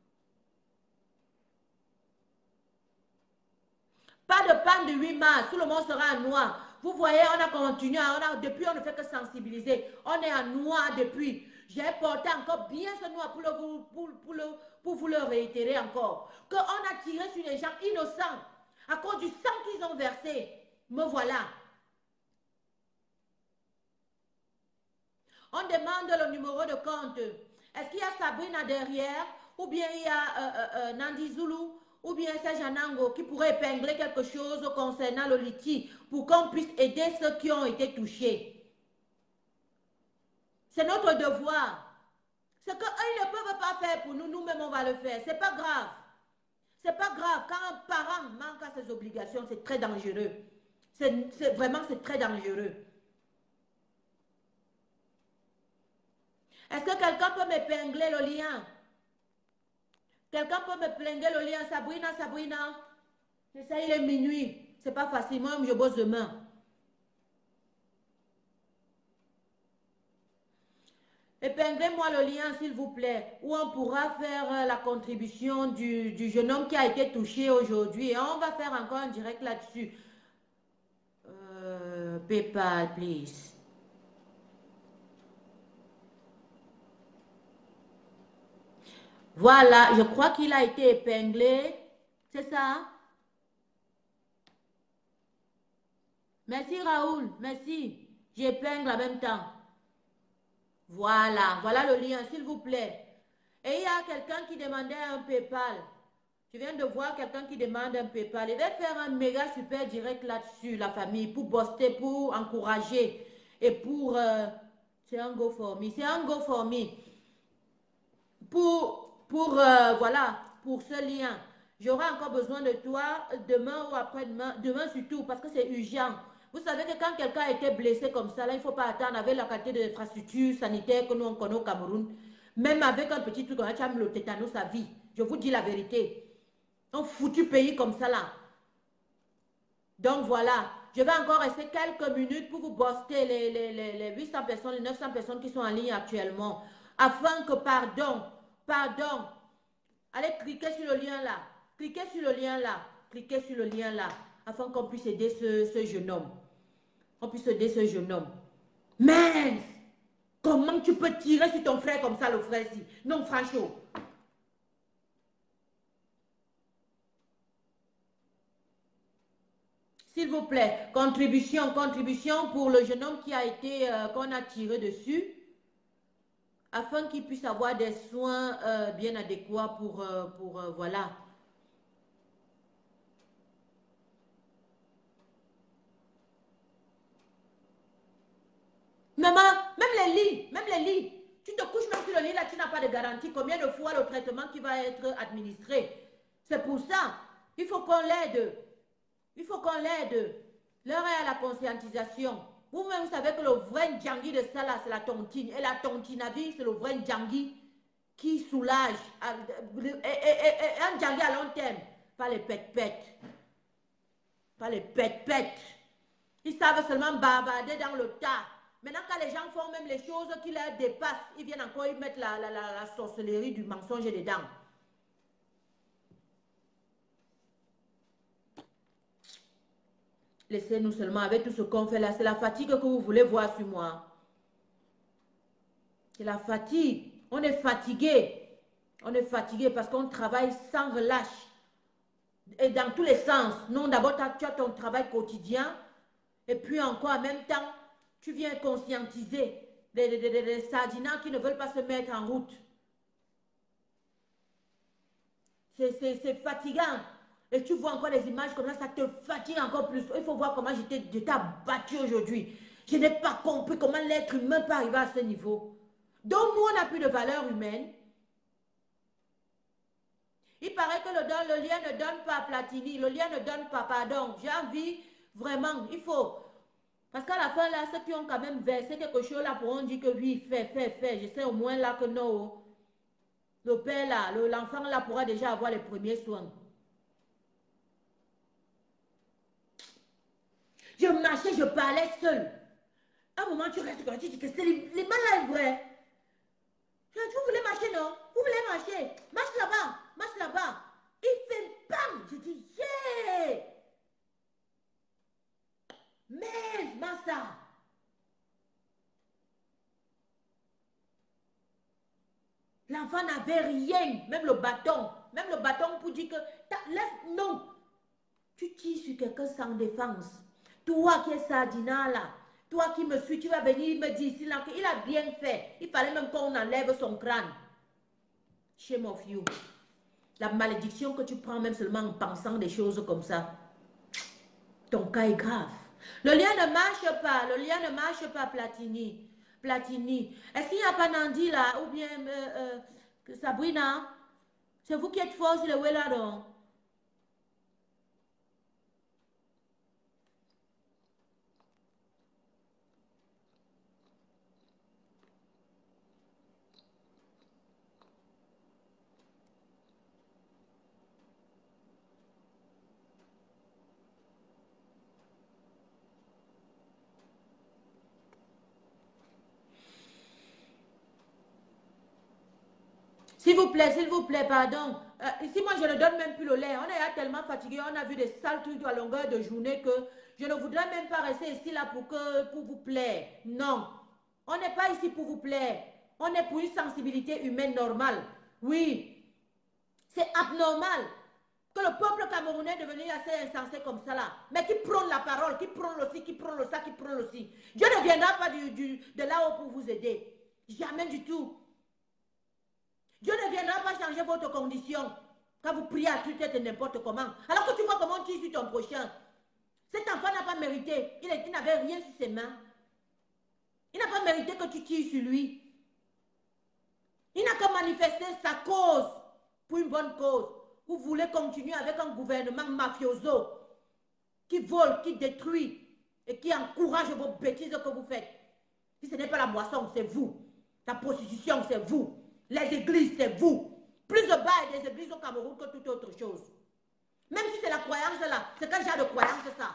Pas de panne de 8 mars, tout le monde sera en noir. Vous voyez, on a continué, depuis on ne fait que sensibiliser. On est en noir depuis. J'ai porté encore bien ce noir pour vous le réitérer encore. Qu'on a tiré sur les gens innocents à cause du sang qu'ils ont versé. Me voilà. On demande le numéro de compte. Est-ce qu'il y a Sabrina derrière? Ou bien il y a Nandi Zulu? Ou bien c'est Janango qui pourrait épingler quelque chose concernant le litige pour qu'on puisse aider ceux qui ont été touchés. C'est notre devoir. Ce qu'eux ne peuvent pas faire pour nous, nous-mêmes on va le faire. C'est pas grave. C'est pas grave. Quand un parent manque à ses obligations, c'est très dangereux. Vraiment, c'est très dangereux. Est-ce que quelqu'un peut m'épingler le lien? Quelqu'un peut me épingler le lien? Sabrina. Ça, il est minuit. C'est pas facile. Moi, je bosse demain. Épinglez-moi le lien, s'il vous plaît, où on pourra faire la contribution du jeune homme qui a été touché aujourd'hui. Et on va faire encore un direct là-dessus. PayPal, please. Voilà, je crois qu'il a été épinglé. C'est ça? Merci Raoul, merci. J'épingle en même temps. Voilà, voilà le lien, s'il vous plaît. Et il y a quelqu'un qui demandait un PayPal. Je viens de voir quelqu'un qui demande un PayPal. Il va faire un méga super direct là-dessus, la famille, pour booster, pour encourager. Et pour... c'est un go for me. C'est un go for me. Voilà, pour ce lien. J'aurai encore besoin de toi demain ou après-demain. Demain surtout, parce que c'est urgent. Vous savez que quand quelqu'un a été blessé comme ça, là, il ne faut pas attendre avec la qualité de l'infrastructure sanitaire que nous on connaît au Cameroun. Même avec un petit truc, tu as le tétanos à vie. Je vous dis la vérité. Un foutu pays comme ça là. Donc voilà, je vais encore rester quelques minutes pour vous booster les 800 personnes, les 900 personnes qui sont en ligne actuellement. Afin que, pardon, allez cliquer sur le lien là. Cliquez sur le lien là. Cliquez sur le lien là. Afin qu'on puisse aider ce jeune homme. On puisse aider ce jeune homme. Mais, comment tu peux tirer sur ton frère comme ça, le frère-ci? Non, franchement. S'il vous plaît, contribution pour le jeune homme qui a été, qu'on a tiré dessus, afin qu'il puisse avoir des soins bien adéquats pour voilà. Maman, même les lits, tu te couches même sur le lit là, tu n'as pas de garantie combien de fois le traitement qui va être administré. C'est pour ça, il faut qu'on l'aide. Il faut qu'on l'aide. L'heure est à la conscientisation. Vous-même, vous savez que le vrai Djangui de ça, là, c'est la tontine. Et la tontinavie, c'est le vrai Djangui qui soulage. Un Djangui à long terme. Pas les pète-pète. Pas les pète-pète. Ils savent seulement bavarder dans le tas. Maintenant, quand les gens font même les choses qui leur dépassent, ils viennent encore y mettre la sorcellerie du mensonge dedans. Laissez-nous seulement avec tout ce qu'on fait là. C'est la fatigue que vous voulez voir sur moi. C'est la fatigue. On est fatigué. On est fatigué parce qu'on travaille sans relâche. Et dans tous les sens. Non, d'abord, tu as ton travail quotidien. Et puis encore, en même temps, tu viens conscientiser les sardinats qui ne veulent pas se mettre en route. C'est fatigant. Et tu vois encore des images comme ça te fatigue encore plus. Il faut voir comment j'étais abattue aujourd'hui. Je n'ai pas compris comment l'être humain peut arriver à ce niveau. Donc nous, on n'a plus de valeur humaine. Il paraît que le lien ne donne pas Platini. Le lien ne donne pas, pardon. J'ai envie, vraiment, il faut. Parce qu'à la fin, là, ceux qui ont quand même versé quelque chose, là, pourront dire que oui, fais. Je sais au moins là que non. Le père, là, l'enfant, là, pourra déjà avoir les premiers soins. Je marchais, je parlais seul. À un moment, tu restes quand tu dis que c'est les mains là, est vrai. Vous voulez marcher, non? Vous voulez marcher? Marche là-bas, marche là-bas. Il fait bam! Je dis, yeah! Mais, Massa! L'enfant n'avait rien, même le bâton. Même le bâton pour dire que, laisse, non. Tu tires sur quelqu'un sans défense. Toi qui es Sardina là, toi qui me suis, tu vas venir me dire ici là qu'il a bien fait. Il fallait même qu'on enlève son crâne. Shame of you. La malédiction que tu prends même seulement en pensant des choses comme ça. Ton cas est grave. Le lien ne marche pas. Le lien ne marche pas, Platini. Platini. Est-ce qu'il n'y a pas Nandi là? Ou bien Sabrina? C'est vous qui êtes fort sur le way là, donc. s'il vous plaît, pardon. Ici, moi, je ne donne même plus le lait. On est tellement fatigué, on a vu des sales trucs à longueur de journée que je ne voudrais même pas rester ici là pour vous plaire. Non. On n'est pas ici pour vous plaire. On est pour une sensibilité humaine normale. Oui. C'est abnormal que le peuple camerounais est devenu assez insensé comme ça là. Mais qui prône la parole, qui prône le ci, qui prône le ça, qui prône le ci. Dieu ne viendra pas de là-haut pour vous aider. Jamais du tout. Dieu ne viendra pas changer votre condition quand vous priez à tout et n'importe comment. Alors que tu vois comment tu es sur ton prochain. Cet enfant n'a pas mérité. Il n'avait rien sur ses mains. Il n'a pas mérité que tu tires sur lui. Il n'a qu'à manifester sa cause pour une bonne cause. Vous voulez continuer avec un gouvernement mafioso qui vole, qui détruit et qui encourage vos bêtises que vous faites. Si ce n'est pas la boisson, c'est vous. La prostitution, c'est vous. Les églises, c'est vous. Plus de bail des églises au Cameroun que toute autre chose. Même si c'est la croyance là, c'est quel genre de croyance ça?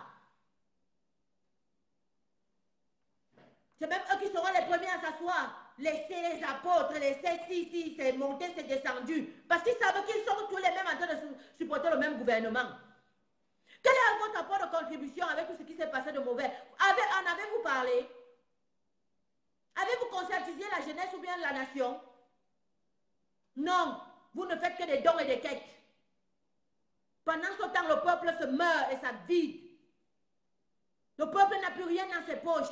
C'est même eux qui seront les premiers à s'asseoir. Laissez les apôtres, laissez si, c'est monté, c'est descendu. Parce qu'ils savent qu'ils sont tous les mêmes en train de supporter le même gouvernement. Quel est votre apport de contribution avec tout ce qui s'est passé de mauvais? En avez-vous parlé? Avez-vous conscientisé la jeunesse ou bien la nation? Non, vous ne faites que des dons et des quêtes. Pendant ce temps, le peuple se meurt et ça vide. Le peuple n'a plus rien dans ses poches.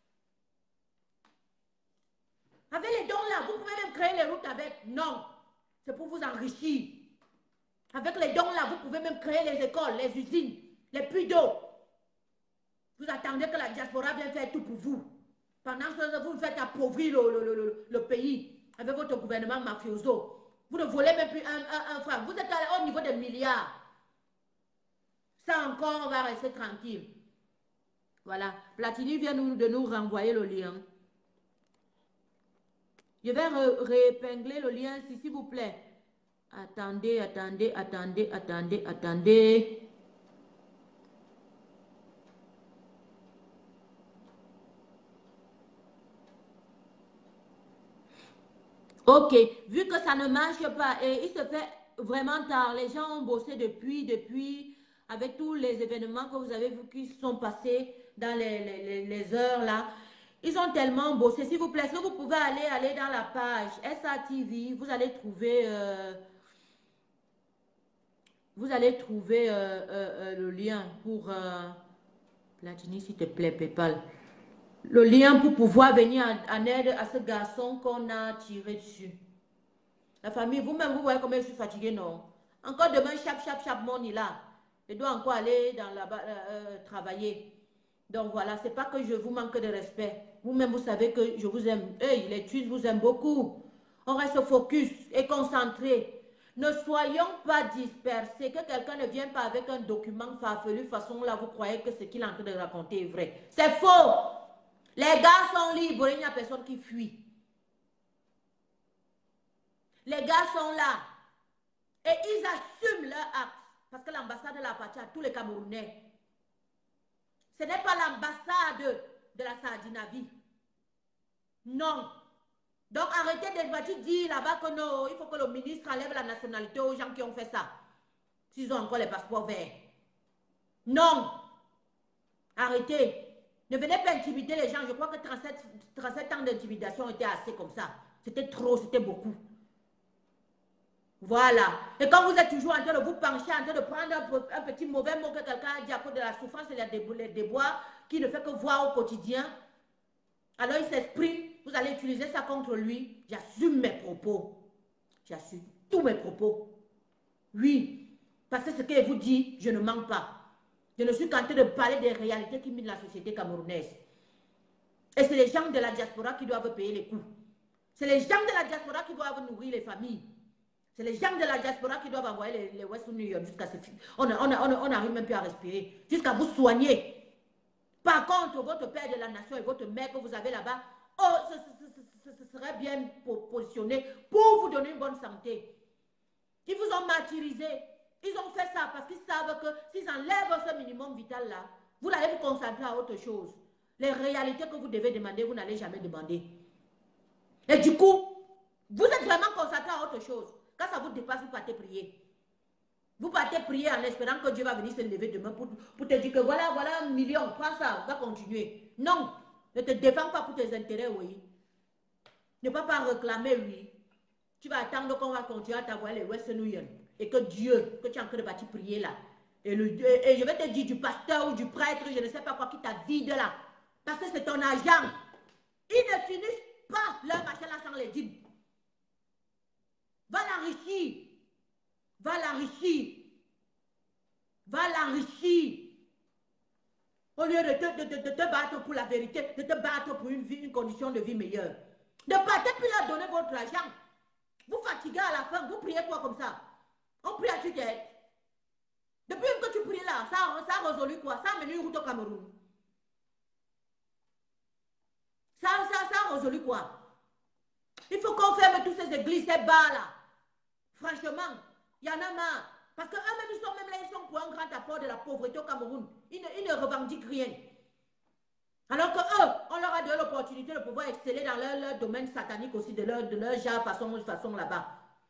Avec les dons là, vous pouvez même créer les routes avec. Non, c'est pour vous enrichir. Avec les dons là, vous pouvez même créer les écoles, les usines, les puits d'eau. Vous attendez que la diaspora vienne faire tout pour vous. Pendant que vous faites appauvrir le pays avec votre gouvernement mafioso. Vous ne volez même plus un franc. Vous êtes au niveau des milliards. Ça encore, on va rester tranquille. Voilà. Platini vient de nous renvoyer le lien. Je vais réépingler le lien ici, s'il vous plaît. Attendez. Ok, vu que ça ne marche pas et il se fait vraiment tard, les gens ont bossé depuis, avec tous les événements que vous avez vu qui sont passés dans les heures là. Ils ont tellement bossé. S'il vous plaît, est-ce que vous pouvez aller dans la page SATV, vous allez trouver le lien pour Platini, s'il te plaît, PayPal. Le lien pour pouvoir venir en aide à ce garçon qu'on a tiré dessus. La famille, vous-même, vous voyez comment je suis fatiguée, non? Encore demain, chap, money là. Il doit encore aller dans là-bas travailler. Donc voilà, c'est pas que je vous manque de respect. Vous-même, vous savez que je vous aime. Hey, les Twins vous aiment beaucoup. On reste focus et concentré. Ne soyons pas dispersés. Que quelqu'un ne vienne pas avec un document farfelu façon là, vous croyez que ce qu'il est en train de raconter est vrai. C'est faux. Les gars sont libres, il n'y a personne qui fuit. Les gars sont là. Et ils assument leur acte. Parce que l'ambassade appartient à tous les Camerounais. Ce n'est pas l'ambassade de la Sardinavie. Non. Donc arrêtez de dire là-bas que non, il faut que le ministre enlève la nationalité aux gens qui ont fait ça. S'ils ont encore les passeports verts. Non. Arrêtez. Ne venez pas intimider les gens. Je crois que 37 ans d'intimidation étaient assez comme ça. C'était trop, c'était beaucoup. Voilà. Et quand vous êtes toujours en train de vous pencher, en train de prendre un petit mauvais mot que quelqu'un a dit à cause de la souffrance et les déboires qui ne fait que voir au quotidien, alors il s'exprime, vous allez utiliser ça contre lui. J'assume mes propos. J'assume tous mes propos. Oui. Parce que ce que vous dit, je ne mens pas. Je ne suis qu'en train de parler des réalités qui minent la société camerounaise. Et c'est les gens de la diaspora qui doivent payer les coûts. C'est les gens de la diaspora qui doivent nourrir les familles. C'est les gens de la diaspora qui doivent envoyer les West New York jusqu'à ce film. On n'arrive même plus à respirer. Jusqu'à vous soigner. Par contre, votre père de la nation et votre mère que vous avez là-bas, oh, ce serait bien positionné pour vous donner une bonne santé. Ils vous ont martyrisé. Ils ont fait ça parce qu'ils savent que s'ils enlèvent ce minimum vital-là, vous allez vous concentrer à autre chose. Les réalités que vous devez demander, vous n'allez jamais demander. Et du coup, vous êtes vraiment concentré à autre chose. Quand ça vous dépasse, vous partez prier. Vous partez prier en espérant que Dieu va venir se lever demain pour te dire que voilà 1 million, prends ça, va continuer. Non, ne te défends pas pour tes intérêts, oui. Ne pas réclamer, oui. Tu vas attendre qu'on va continuer à t'envoyer les West New York. Et que Dieu, que tu es en train de bâtir prier là. Et je vais te dire du pasteur ou du prêtre, je ne sais pas quoi, qui t'a vide là. Parce que c'est ton argent. Ils ne finissent pas leur machin là sans les dîmes. Va l'enrichir. Va l'enrichir. Va l'enrichir. Au lieu de te battre pour la vérité, de te battre pour une condition de vie meilleure. Ne partez plus leur donner votre argent. Vous fatiguez à la fin, vous priez quoi comme ça? On prie à tue-tête. Depuis que tu pries là, ça a résolu quoi? Ça a mené une route au Cameroun. Ça a résolu quoi? Il faut qu'on ferme tous ces églises, ces bars là. Franchement, il y en a marre. Parce qu'eux-mêmes, ils sont même là, ils sont pour un grand apport de la pauvreté au Cameroun. Ils ne revendiquent rien. Alors qu'eux, on leur a donné l'opportunité de pouvoir exceller dans leur domaine satanique aussi, de leur genre, façon là-bas.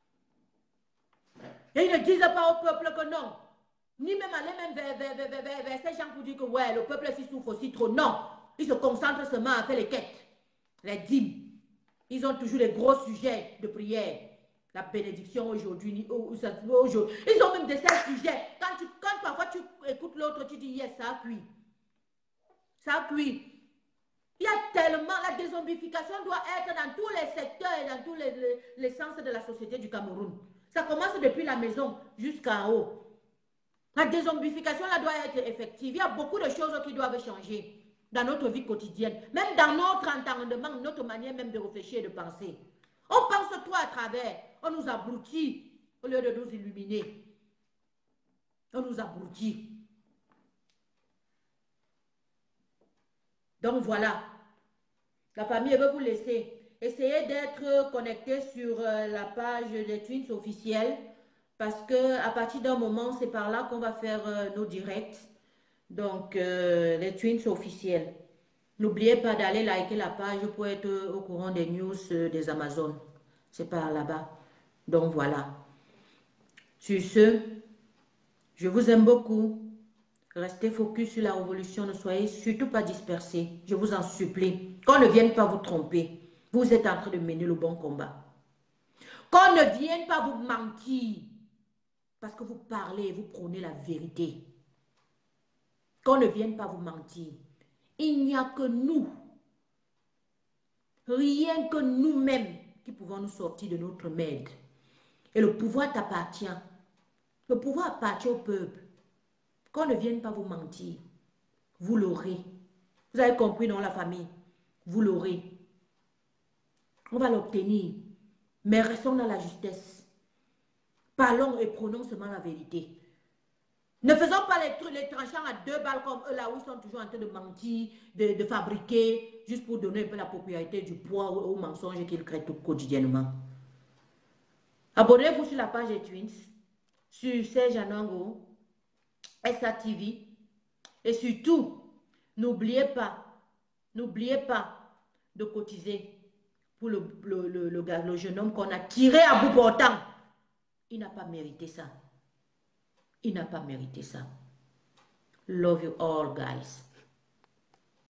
Et ils ne disent pas au peuple que non. Ni même aller même vers ces gens pour dire que ouais, le peuple s'y souffre aussi trop. Non. Ils se concentrent seulement à faire les quêtes, les dîmes. Ils ont toujours les gros sujets de prière. La bénédiction aujourd'hui. Ils ont même de ces sujets. Quand parfois tu écoutes l'autre, tu dis yes, ça a cuit. Ça a cuit. Il y a tellement, la dézombification doit être dans tous les secteurs et dans tous les sens de la société du Cameroun. Ça commence depuis la maison jusqu'en haut. La dézombification là doit être effective. Il y a beaucoup de choses qui doivent changer dans notre vie quotidienne, même dans notre entendement, notre manière même de réfléchir et de penser. On pense trop à travers, on nous abrutit au lieu de nous illuminer. On nous abrutit. Donc voilà, la famille veut vous laisser. Essayez d'être connecté sur la page des Twins officiels parce qu'à partir d'un moment, c'est par là qu'on va faire nos directs. Donc, les Twins officiels. N'oubliez pas d'aller liker la page pour être au courant des news des Amazones. C'est par là-bas. Donc, voilà. Sur ce, je vous aime beaucoup. Restez focus sur la révolution. Ne soyez surtout pas dispersés. Je vous en supplie. Qu'on ne vienne pas vous tromper. Vous êtes en train de mener le bon combat. Qu'on ne vienne pas vous mentir. Parce que vous parlez, vous prônez la vérité. Qu'on ne vienne pas vous mentir. Il n'y a que nous, rien que nous-mêmes qui pouvons nous sortir de notre merde. Et le pouvoir t'appartient. Le pouvoir appartient au peuple. Qu'on ne vienne pas vous mentir. Vous l'aurez. Vous avez compris dans la famille. Vous l'aurez. On va l'obtenir. Mais restons dans la justesse. Parlons et prenons seulement la vérité. Ne faisons pas les tranchants à 2 balles comme eux là où ils sont toujours en train de mentir, de fabriquer, juste pour donner un peu la popularité du poids aux mensonges qu'ils créent tout quotidiennement. Abonnez-vous sur la page des Twins, sur Serge Anango, SATV. Et surtout, n'oubliez pas de cotiser pour le jeune homme qu'on a tiré à bout portant. Il n'a pas mérité ça. Il n'a pas mérité ça. Love you all, guys.